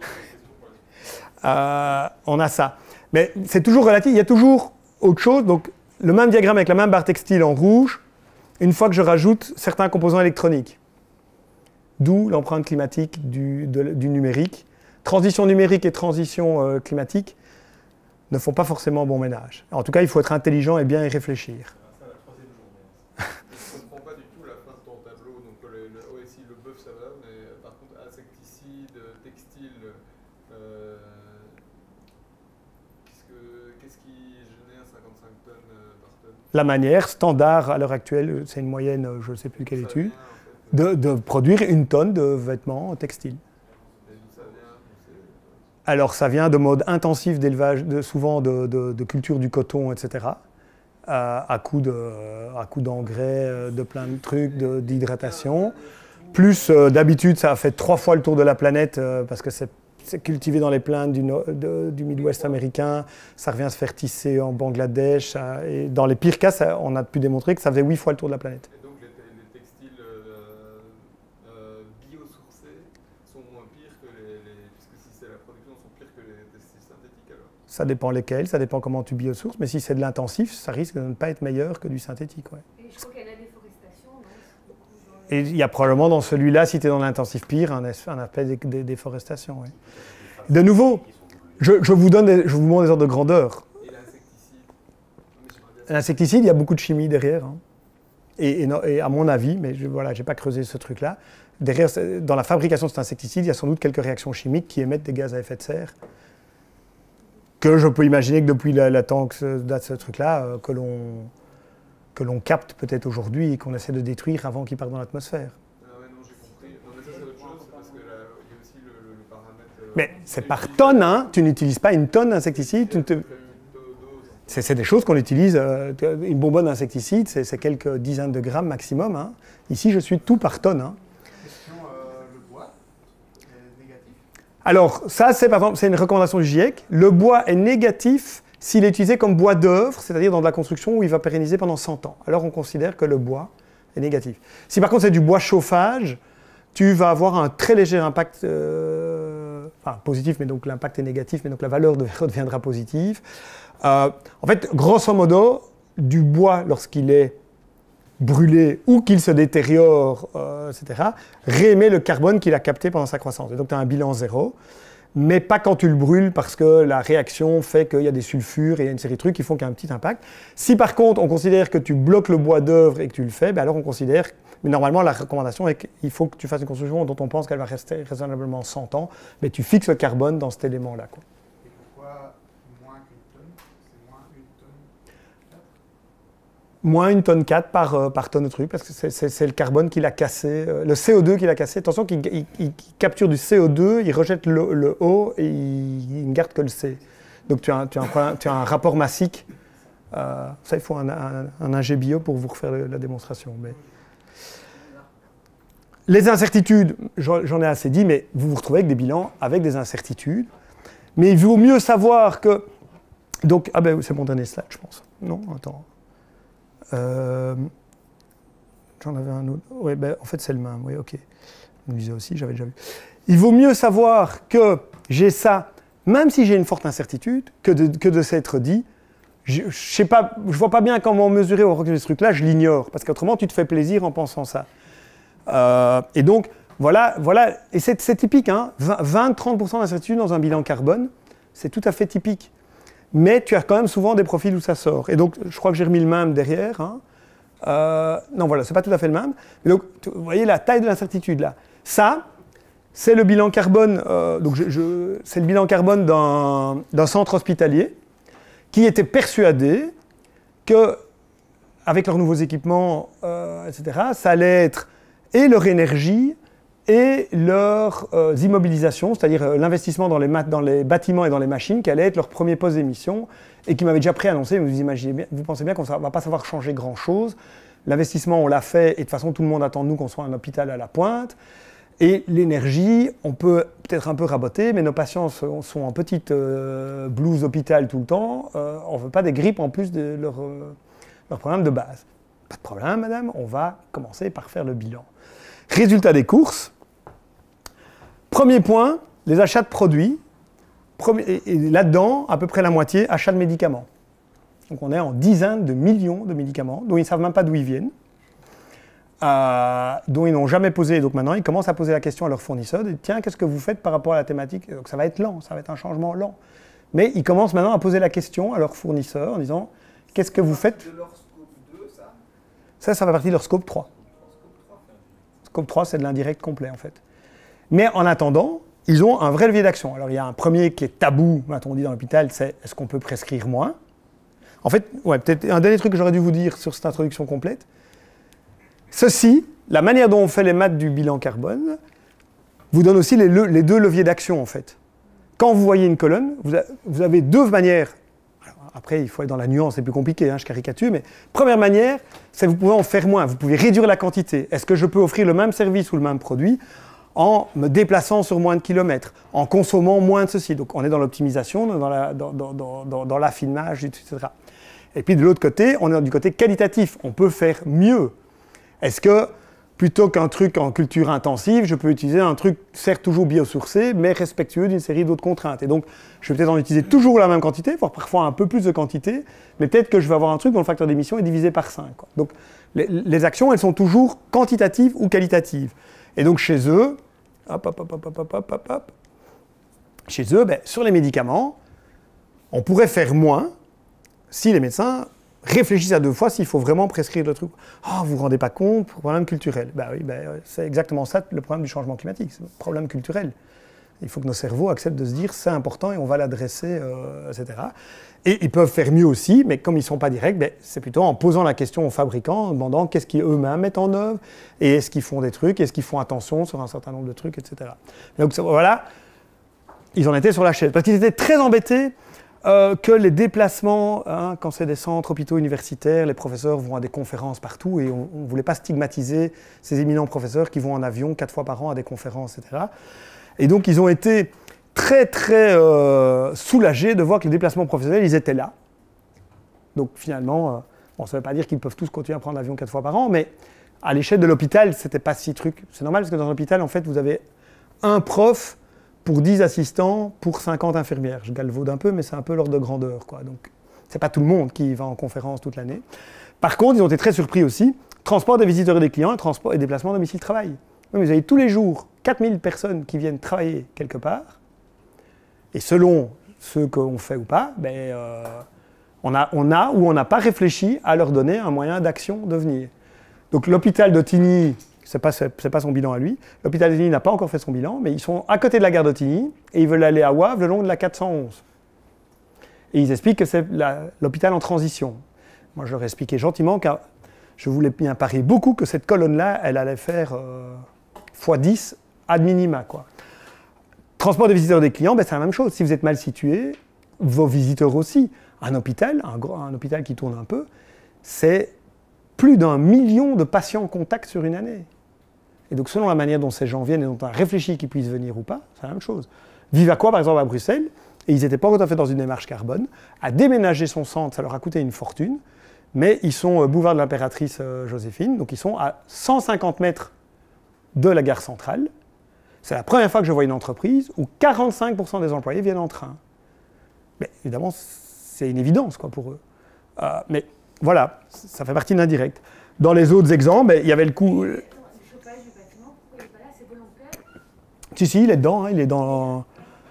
Speaker 1: euh, On a ça. Mais c'est toujours relatif, il y a toujours autre chose. Donc, le même diagramme avec la même barre textile en rouge, une fois que je rajoute certains composants électroniques. D'où l'empreinte climatique du, de, du numérique. Transition numérique et transition euh, climatique ne font pas forcément bon ménage. En tout cas, il faut être intelligent et bien y réfléchir.
Speaker 5: Je ne comprends pas du tout la fin de ton tableau. Donc, le, le, ouais, si le bœuf, ça va, mais par contre, insecticides, textiles, euh, qu'est-ce, que, qu'est-ce qui génère cinquante-cinq tonnes par tonne ?
Speaker 1: La manière standard à l'heure actuelle, c'est une moyenne, je ne sais plus quelle étude, de, de produire une tonne de vêtements textiles. Alors, ça vient de mode intensif d'élevage, de, souvent de, de, de culture du coton, et cetera, euh, à coup de, à coup d'engrais, de plein de trucs, de, d'hydratation. Plus, euh, d'habitude, ça a fait trois fois le tour de la planète, euh, parce que c'est, c'est cultivé dans les plaines du, no, de, du Midwest américain, ça revient se faire tisser en Bangladesh, ça, et dans les pires cas, ça, on a pu démontrer que ça faisait huit fois le tour de la planète.
Speaker 5: Et donc, les, les textiles euh, euh, biosourcés sont moins pires que les, les... puisque si c'est la production, sont pires que les textiles synthétiques alors?
Speaker 1: Ça dépend lesquels, ça dépend comment tu biosources, mais si c'est de l'intensif, ça risque de ne pas être meilleur que du synthétique. Ouais.
Speaker 3: Et je crois qu'il y a la déforestation, non?
Speaker 1: Et il y a probablement dans celui-là, si tu es dans l'intensif pire, un, un aspect de, de déforestation. Ouais. De nouveau, je, je, vous donne des, je vous montre des ordres de grandeur.
Speaker 5: Et l'insecticide?
Speaker 1: L'insecticide, il y a beaucoup de chimie derrière. Hein. Et, et, et à mon avis, mais je voilà, j'ai pas creusé ce truc-là, derrière, dans la fabrication de cet insecticide, il y a sans doute quelques réactions chimiques qui émettent des gaz à effet de serre. Que je peux imaginer que depuis la, la temps que date ce truc-là, euh, que l'on que l'on capte peut-être aujourd'hui et qu'on essaie de détruire avant qu'il parte dans l'atmosphère.
Speaker 5: Ah ouais, non, j'ai compris. Non, mais ça, c'est autre chose, parce qu'il y a aussi le, le, le paramètre... Euh,
Speaker 1: mais c'est par tonne, hein. Tu n'utilises pas une tonne d'insecticide. Te... C'est, c'est des choses qu'on utilise. Euh, une bonbonne d'insecticide, c'est, c'est quelques dizaines de grammes maximum. Hein. Ici, je suis tout par tonne. Hein.
Speaker 2: Question, euh, le bois est négatif?
Speaker 1: Alors, ça, c'est par exemple, c'est une recommandation du GIEC. Le bois est négatif s'il est utilisé comme bois d'œuvre, c'est-à-dire dans de la construction où il va pérenniser pendant cent ans. Alors, on considère que le bois est négatif. Si par contre c'est du bois chauffage, tu vas avoir un très léger impact, euh, enfin positif, mais donc l'impact est négatif, mais donc la valeur de deviendra positive. Euh, en fait, grosso modo, du bois, lorsqu'il est brûlé ou qu'il se détériore, euh, et cetera, réémet le carbone qu'il a capté pendant sa croissance. Et donc, tu as un bilan zéro, mais pas quand tu le brûles parce que la réaction fait qu'il y a des sulfures et il y a une série de trucs qui font qu'il y a un petit impact. Si par contre, on considère que tu bloques le bois d'œuvre et que tu le fais, ben alors on considère, mais normalement, la recommandation est qu'il faut que tu fasses une construction dont on pense qu'elle va rester raisonnablement cent ans, mais tu fixes le carbone dans cet élément-là, quoi.
Speaker 2: Et pourquoi moins qu'une tonne? C'est moins une tonne?
Speaker 1: moins une tonne quatre par, euh, par tonne de truc, parce que c'est, c'est, c'est le carbone qui l'a cassé, euh, le C O deux qui l'a cassé. Attention qu'il il, il, il capture du C O deux, il rejette le, le O et il, il ne garde que le C. Donc tu as, tu as, un, tu as un rapport massique. Euh, ça, il faut un, un, un ingé bio pour vous refaire la démonstration. Mais... Les incertitudes, j'en, j'en ai assez dit, mais vous vous retrouvez avec des bilans avec des incertitudes. Mais il vaut mieux savoir que... Donc, ah ben c'est mon dernier slide, je pense. Non, attends. Euh, J'en avais un autre. Oui, ben, en fait, c'est le même. Oui, ok. Je me disais aussi, j'avais déjà vu. Il vaut mieux savoir que j'ai ça, même si j'ai une forte incertitude, que de, que de s'être dit, je ne vois pas bien comment mesurer ou reconnaître ce truc-là, je l'ignore. Parce qu'autrement, tu te fais plaisir en pensant ça. Euh, et donc, voilà, voilà. Et c'est, c'est typique, hein, vingt à trente pour cent d'incertitude dans un bilan carbone, c'est tout à fait typique. Mais tu as quand même souvent des profils où ça sort. Et donc, je crois que j'ai remis le même derrière. Hein. Euh, non, voilà, c'est pas tout à fait le même. Et donc, vous voyez la taille de l'incertitude là. Ça, c'est le bilan carbone. Euh, donc, je, je, c'est le bilan carbone d'un, d'un centre hospitalier qui était persuadé que, avec leurs nouveaux équipements, euh, et cetera, ça allait être et leur énergie et leurs euh, immobilisations, c'est-à-dire euh, l'investissement dans les, dans les bâtiments et dans les machines, qui allait être leur premier poste d'émission, et qui m'avait déjà préannoncé, vous imaginez bien, vous pensez bien qu'on ne va pas savoir changer grand-chose. L'investissement, on l'a fait, et de toute façon, tout le monde attend de nous qu'on soit un hôpital à la pointe. Et l'énergie, on peut peut-être un peu raboter, mais nos patients sont, sont en petite euh, blouse hôpital tout le temps. Euh, on ne veut pas des grippes en plus de leur, euh, leur programme de base. Pas de problème, madame, on va commencer par faire le bilan. Résultat des courses. Premier point, les achats de produits. Premier, et, et là-dedans, à peu près la moitié, achats de médicaments. Donc on est en dizaines de millions de médicaments, dont ils ne savent même pas d'où ils viennent, euh, dont ils n'ont jamais posé. Donc maintenant, ils commencent à poser la question à leurs fournisseurs. De, tiens, qu'est-ce que vous faites par rapport à la thématique? Donc ça va être lent, ça va être un changement lent. Mais ils commencent maintenant à poser la question à leurs fournisseurs en disant, qu'est-ce que vous faites?
Speaker 2: De leur scope deux, ça
Speaker 1: Ça, ça fait partie de leur scope trois. Scope trois, c'est de l'indirect complet, en fait. Mais en attendant, ils ont un vrai levier d'action. Alors, il y a un premier qui est tabou, on dit dans l'hôpital, c'est est-ce qu'on peut prescrire moins? En fait, ouais, peut-être un dernier truc que j'aurais dû vous dire sur cette introduction complète. Ceci, la manière dont on fait les maths du bilan carbone, vous donne aussi les, le, les deux leviers d'action, en fait. Quand vous voyez une colonne, vous, a, vous avez deux manières. Alors, après, il faut être dans la nuance, c'est plus compliqué, hein, je caricature, mais première manière, c'est que vous pouvez en faire moins, vous pouvez réduire la quantité. Est-ce que je peux offrir le même service ou le même produit en me déplaçant sur moins de kilomètres, en consommant moins de ceci? Donc on est dans l'optimisation, dans, la, dans, dans, dans, dans l'affinage, et cetera. Et puis de l'autre côté, on est du côté qualitatif, on peut faire mieux. Est-ce que plutôt qu'un truc en culture intensive, je peux utiliser un truc certes toujours biosourcé, mais respectueux d'une série d'autres contraintes? Et donc je vais peut-être en utiliser toujours la même quantité, voire parfois un peu plus de quantité, mais peut-être que je vais avoir un truc dont le facteur d'émission est divisé par cinq. Quoi. Donc les, les actions, elles sont toujours quantitatives ou qualitatives. Et donc chez eux, hop, hop, hop, hop, hop, hop, hop, hop, chez eux, ben, sur les médicaments, on pourrait faire moins si les médecins réfléchissent à deux fois s'il faut vraiment prescrire le truc. Ah, oh, vous ne vous rendez pas compte, problème culturel. Ben oui, ben, c'est exactement ça le problème du changement climatique, c'est le problème culturel. Il faut que nos cerveaux acceptent de se dire c'est important et on va l'adresser, euh, et cetera. Et ils peuvent faire mieux aussi, mais comme ils ne sont pas directs, ben, c'est plutôt en posant la question aux fabricants, en demandant qu'est-ce qu'ils eux-mêmes mettent en œuvre, et est-ce qu'ils font des trucs, est-ce qu'ils font attention sur un certain nombre de trucs, et cetera. Donc voilà, ils en étaient sur la chaise, parce qu'ils étaient très embêtés euh, que les déplacements, hein, quand c'est des centres hôpitaux universitaires, les professeurs vont à des conférences partout, et on ne voulait pas stigmatiser ces éminents professeurs qui vont en avion quatre fois par an à des conférences, et cetera. Et donc ils ont été très très euh, soulagés de voir que les déplacements professionnels, ils étaient là. Donc finalement, euh, bon, ça ne veut pas dire qu'ils peuvent tous continuer à prendre l'avion quatre fois par an, mais à l'échelle de l'hôpital, c'était pas si truc. C'est normal parce que dans l'hôpital, en fait, vous avez un prof pour dix assistants pour cinquante infirmières. Je galvaude un peu, mais c'est un peu l'ordre de grandeur, quoi. Donc c'est pas tout le monde qui va en conférence toute l'année. Par contre, ils ont été très surpris aussi. Transport des visiteurs et des clients et, transport et déplacement domicile-travail. Oui, vous avez tous les jours quatre mille personnes qui viennent travailler quelque part. Et selon ce qu'on fait ou pas, ben, euh, on, a, on a ou on n'a pas réfléchi à leur donner un moyen d'action de venir. Donc l'hôpital d'Ottigny, ce n'est pas, c'est pas son bilan à lui, l'hôpital d'Ottigny n'a pas encore fait son bilan, mais ils sont à côté de la gare d'Ottigny et ils veulent aller à Wavre le long de la quatre cent onze. Et ils expliquent que c'est l'hôpital en transition. Moi, je leur ai expliqué gentiment, car je voulais bien parier beaucoup que cette colonne-là, elle allait faire euh, fois dix ad minima, quoi. Transport des visiteurs des clients, ben, c'est la même chose. Si vous êtes mal situé, vos visiteurs aussi. Un hôpital, un, gros, un hôpital qui tourne un peu, c'est plus d'un million de patients en contact sur une année. Et donc, selon la manière dont ces gens viennent et dont on a réfléchi qu'ils puissent venir ou pas, c'est la même chose. Vivaquois, par exemple, à Bruxelles, et ils n'étaient pas tout à fait dans une démarche carbone, à déménager son centre, ça leur a coûté une fortune, mais ils sont euh, boulevard de l'impératrice euh, Joséphine, donc ils sont à cent cinquante mètres de la gare centrale. C'est la première fois que je vois une entreprise où quarante-cinq pour cent des employés viennent en train. Mais évidemment, c'est une évidence quoi, pour eux. Euh, mais voilà, ça fait partie de l'indirect. Dans les autres exemples, il y avait le coup...
Speaker 3: Le chauffage du bâtiment, pourquoi il est pas là? C'est volontaire?
Speaker 1: Si, si, il est dedans, hein, il est dans...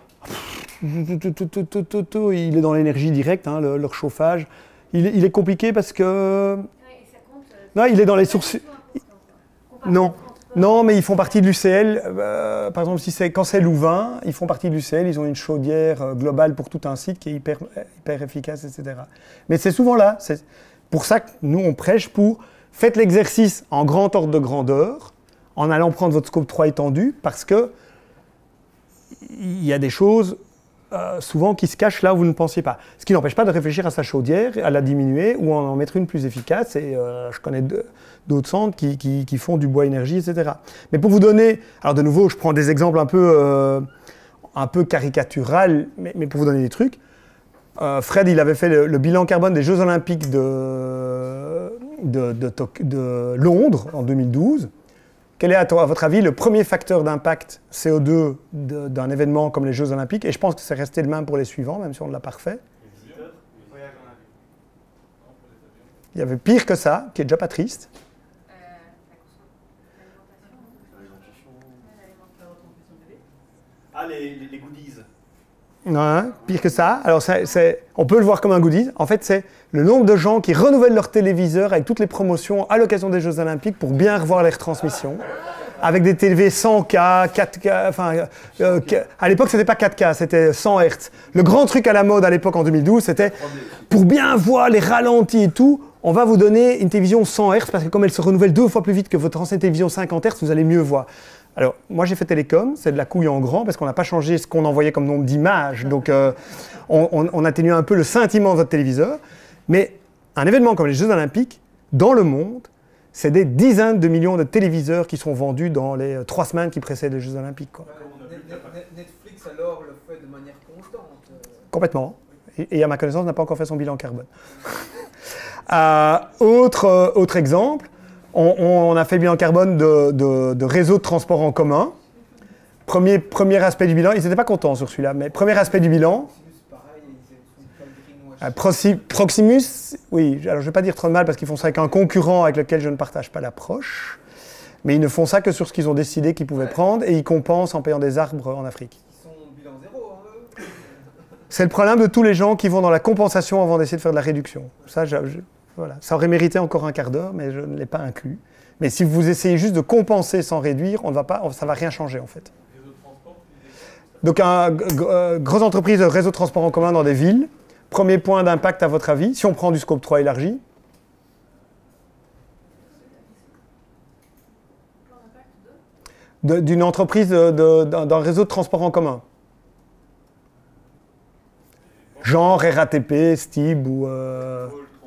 Speaker 1: Il est dans l'énergie directe, hein, le, leur chauffage. Il, il est compliqué parce que...
Speaker 3: Ouais, et ça compte, euh,
Speaker 1: Non, il est dans les sources...
Speaker 3: comparé
Speaker 1: Non.
Speaker 3: au transport.
Speaker 1: Non, mais ils font partie de l'U C L. Euh, par exemple, si c'est, quand c'est Louvain, ils font partie de l'U C L. Ils ont une chaudière euh, globale pour tout un site qui est hyper, hyper efficace, et cetera. Mais c'est souvent là. C'est pour ça que nous, on prêche pour... Faites l'exercice en grand ordre de grandeur, en allant prendre votre scope trois étendu, parce que il y a des choses... Euh, souvent qui se cachent là où vous ne pensiez pas. Ce qui n'empêche pas de réfléchir à sa chaudière, à la diminuer ou en, en mettre une plus efficace. Et euh, je connais d'autres centres qui, qui, qui font du bois énergie, et cetera. Mais pour vous donner, alors de nouveau, je prends des exemples un peu, euh, un peu caricatural, mais, mais pour vous donner des trucs. Euh, Fred, il avait fait le, le bilan carbone des Jeux Olympiques de, de, de, de, de Londres en deux mille douze. Quel est, à votre avis, le premier facteur d'impact C O deux d'un événement comme les Jeux Olympiques? Et je pense que c'est resté le même pour les suivants, même si on ne l'a pas refait. Il y avait pire que ça, qui est déjà pas triste.
Speaker 3: Euh,
Speaker 8: Ah, les, les, les goodies.
Speaker 1: Ouais, pire que ça. Alors, c'est, c'est, on peut le voir comme un goodies. En fait, c'est le nombre de gens qui renouvellent leur téléviseur avec toutes les promotions à l'occasion des Jeux Olympiques pour bien revoir les retransmissions. Avec des T V cent K, quatre K, enfin, euh, à l'époque, c'était pas quatre K, c'était cent hertz. Le grand truc à la mode à l'époque, en deux mille douze, c'était pour bien voir les ralentis et tout, on va vous donner une télévision cent hertz parce que comme elle se renouvelle deux fois plus vite que votre ancienne télévision cinquante hertz, vous allez mieux voir. Alors, moi, j'ai fait télécom, c'est de la couille en grand parce qu'on n'a pas changé ce qu'on envoyait comme nombre d'images. Donc, euh, on, on, on atténue un peu le scintillement de votre téléviseur. Mais un événement comme les Jeux Olympiques, dans le monde, c'est des dizaines de millions de téléviseurs qui sont vendus dans les trois semaines qui précèdent les Jeux Olympiques, quoi.
Speaker 2: Netflix, alors, le fait de manière constante.
Speaker 1: Complètement. Et, et à ma connaissance, n'a pas encore fait son bilan carbone. euh, autre, euh, autre exemple. On, on a fait le bilan carbone de, de, de réseaux de transport en commun. Premier, premier aspect du bilan, ils n'étaient pas contents sur celui-là, mais premier aspect du bilan. Euh, Proxi, Proximus, oui, alors je ne vais pas dire trop de mal parce qu'ils font ça avec un concurrent avec lequel je ne partage pas l'approche, mais ils ne font ça que sur ce qu'ils ont décidé qu'ils pouvaient prendre et ils compensent en payant des arbres en Afrique.
Speaker 2: Ils sont bilan zéro, hein, eux.
Speaker 1: C'est le problème de tous les gens qui vont dans la compensation avant d'essayer de faire de la réduction. Ça, je, je, Voilà. Ça aurait mérité encore un quart d'heure, mais je ne l'ai pas inclus. Mais si vous essayez juste de compenser sans réduire, on ne va pas, ça ne va rien changer en fait. Donc, un euh, grosse entreprise de réseau de transport en commun dans des villes. Premier point d'impact à votre avis, si on prend du scope trois élargi. D'une entreprise de, de, d'un réseau de transport en commun. Genre R A T P, Stib ou... Euh...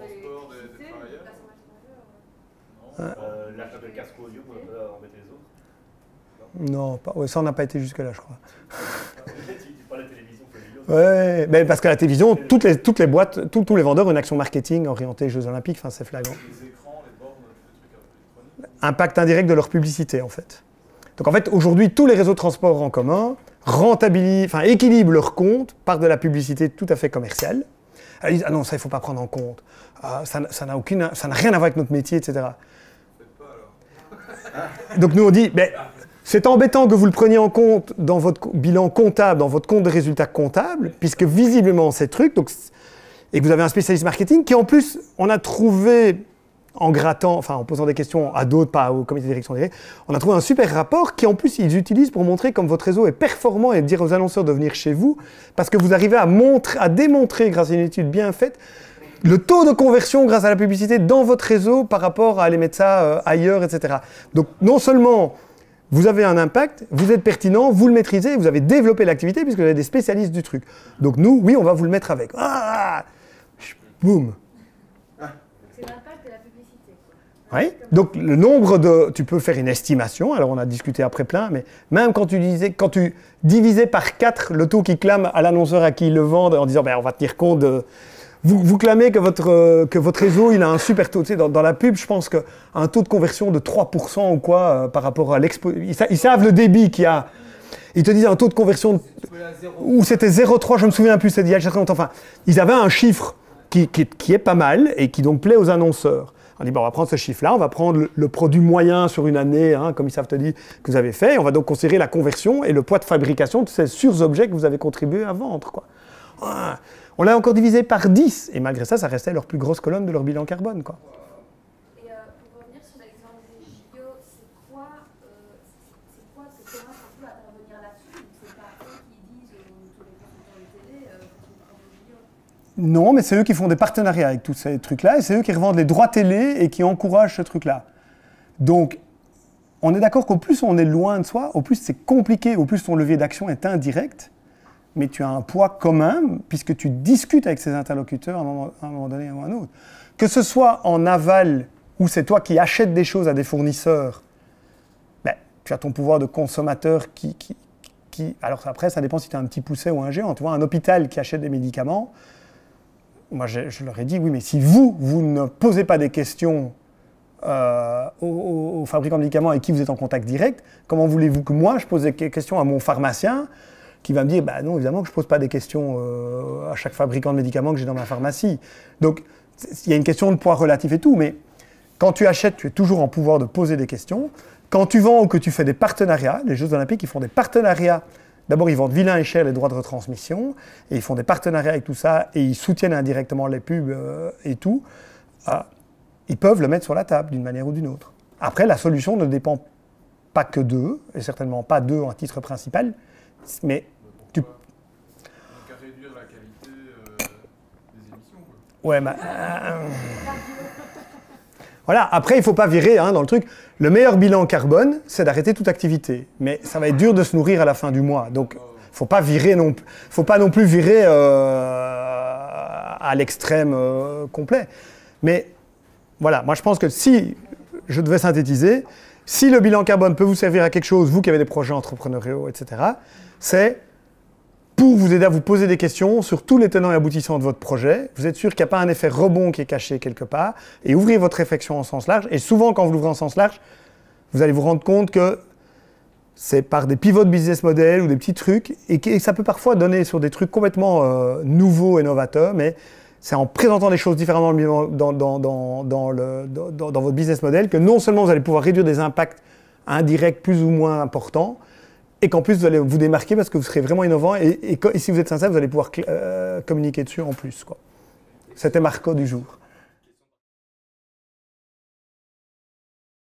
Speaker 8: Euh, l'achat de casque audio pour ne pas embêter les autres.
Speaker 1: Non, pas, ouais, ça on n'a pas été jusque-là, je crois.
Speaker 8: Tu parles de télévision,
Speaker 1: ouais, mais parce que la télévision, toutes les, toutes les boîtes, tous, tous les vendeurs ont une action marketing orientée Jeux Olympiques, enfin c'est flagrant.
Speaker 7: Les écrans, les bornes, tous les trucs électroniques.
Speaker 1: Impact indirect de leur publicité, en fait. Donc en fait, aujourd'hui, tous les réseaux de transport en commun rentabilisent, enfin équilibrent leur compte par de la publicité tout à fait commerciale. Ils disent, ah non, ça il ne faut pas prendre en compte. Ah, ça, ça n'a aucune, ça n'a rien à voir avec notre métier, et cetera. Donc nous on dit, mais c'est embêtant que vous le preniez en compte dans votre bilan comptable, dans votre compte de résultats comptables, puisque visiblement c'est truc, donc, et que vous avez un spécialiste marketing qui en plus, on a trouvé, en grattant, enfin en posant des questions à d'autres, pas au comité de direction direct, on a trouvé un super rapport qui en plus ils utilisent pour montrer comme votre réseau est performant et dire aux annonceurs de venir chez vous, parce que vous arrivez à, montrer, à démontrer grâce à une étude bien faite le taux de conversion grâce à la publicité dans votre réseau par rapport à aller mettre ça euh, ailleurs, et cetera. Donc non seulement vous avez un impact, vous êtes pertinent, vous le maîtrisez, vous avez développé l'activité puisque vous avez des spécialistes du truc. Donc nous, oui, on va vous le mettre avec. Ah, boum.
Speaker 3: C'est l'impact de la publicité.
Speaker 1: Oui. Donc le nombre de, tu peux faire une estimation. Alors on a discuté après plein, mais même quand tu disais, quand tu divisais par quatre le taux qui clame à l'annonceur à qui il le vend en disant, ben on va tenir compte de, vous, vous clamez que votre euh, que votre réseau il a un super taux. Tu sais, dans, dans la pub, je pense que un taux de conversion de trois pour cent ou quoi euh, par rapport à l'expo, ils, sa- ils savent le débit qu'il y a. Ils te disent un taux de conversion de, ou c'était zéro virgule trois, je me souviens plus, c'est il y a très longtemps. Enfin, ils avaient un chiffre qui, qui, qui est pas mal et qui donc plaît aux annonceurs. On dit, bon, on va prendre ce chiffre-là, on va prendre le, le produit moyen sur une année, hein, comme ils savent te dire, que vous avez fait, et on va donc considérer la conversion et le poids de fabrication de ces sur-objets que vous avez contribué à vendre, quoi. Ah, on l'a encore divisé par dix, et malgré ça, ça restait leur plus grosse colonne de leur bilan carbone, quoi.
Speaker 6: Et euh, pour revenir sur l'exemple des J O, c'est quoi, euh, c'est c'est quoi que commence un peu à intervenir là-dessus? C'est pas eux qui disent euh, tous les consultants de télé, euh, faut qu'ils prennent aux J O.
Speaker 1: Non, mais c'est eux qui font des partenariats avec tous ces trucs-là, et c'est eux qui revendent les droits télé et qui encouragent ce truc-là. Donc, on est d'accord qu'au plus on est loin de soi, au plus c'est compliqué, au plus ton levier d'action est indirect, mais tu as un poids commun, puisque tu discutes avec ces interlocuteurs à un moment, à un moment donné ou à un autre. Que ce soit en aval, où c'est toi qui achètes des choses à des fournisseurs, ben, tu as ton pouvoir de consommateur qui... qui, qui alors après, ça dépend si tu as un petit pousset ou un géant. Tu vois, un hôpital qui achète des médicaments, moi, je, je leur ai dit, oui, mais si vous, vous ne posez pas des questions euh, aux, aux fabricants de médicaments avec qui vous êtes en contact direct, comment voulez-vous que moi, je pose des questions à mon pharmacien qui va me dire, bah non, évidemment que je ne pose pas des questions euh, à chaque fabricant de médicaments que j'ai dans ma pharmacie. Donc, il y a une question de poids relatif et tout, mais quand tu achètes, tu es toujours en pouvoir de poser des questions. Quand tu vends ou que tu fais des partenariats, les Jeux Olympiques, ils font des partenariats. D'abord, ils vendent vilain et cher les droits de retransmission, et ils font des partenariats avec tout ça, et ils soutiennent indirectement les pubs euh, et tout. Euh, ils peuvent le mettre sur la table d'une manière ou d'une autre. Après, la solution ne dépend pas que d'eux, et certainement pas d'eux en titre principal, mais tu...
Speaker 5: Donc à réduire la qualité euh, des émissions, quoi.
Speaker 1: Ouais, bah, euh, voilà, après, il ne faut pas virer hein, dans le truc. Le meilleur bilan carbone, c'est d'arrêter toute activité. Mais ça va être dur de se nourrir à la fin du mois. Donc, il ne faut pas virer non, faut pas non plus virer euh, à l'extrême euh, complet. Mais voilà, moi je pense que si je devais synthétiser, si le bilan carbone peut vous servir à quelque chose, vous qui avez des projets entrepreneuriaux, et cetera, c'est pour vous aider à vous poser des questions sur tous les tenants et aboutissants de votre projet. Vous êtes sûr qu'il n'y a pas un effet rebond qui est caché quelque part, et ouvrez votre réflexion en sens large. Et souvent, quand vous l'ouvrez en sens large, vous allez vous rendre compte que c'est par des pivots de business model ou des petits trucs, et que ça peut parfois donner sur des trucs complètement euh, nouveaux et novateurs, mais c'est en présentant les choses différemment dans, dans, dans, dans, le, dans, dans votre business model que non seulement vous allez pouvoir réduire des impacts indirects plus ou moins importants, et qu'en plus vous allez vous démarquer parce que vous serez vraiment innovant, et, et, et si vous êtes sincère, vous allez pouvoir euh, communiquer dessus en plus, quoi. C'était Marco du jour.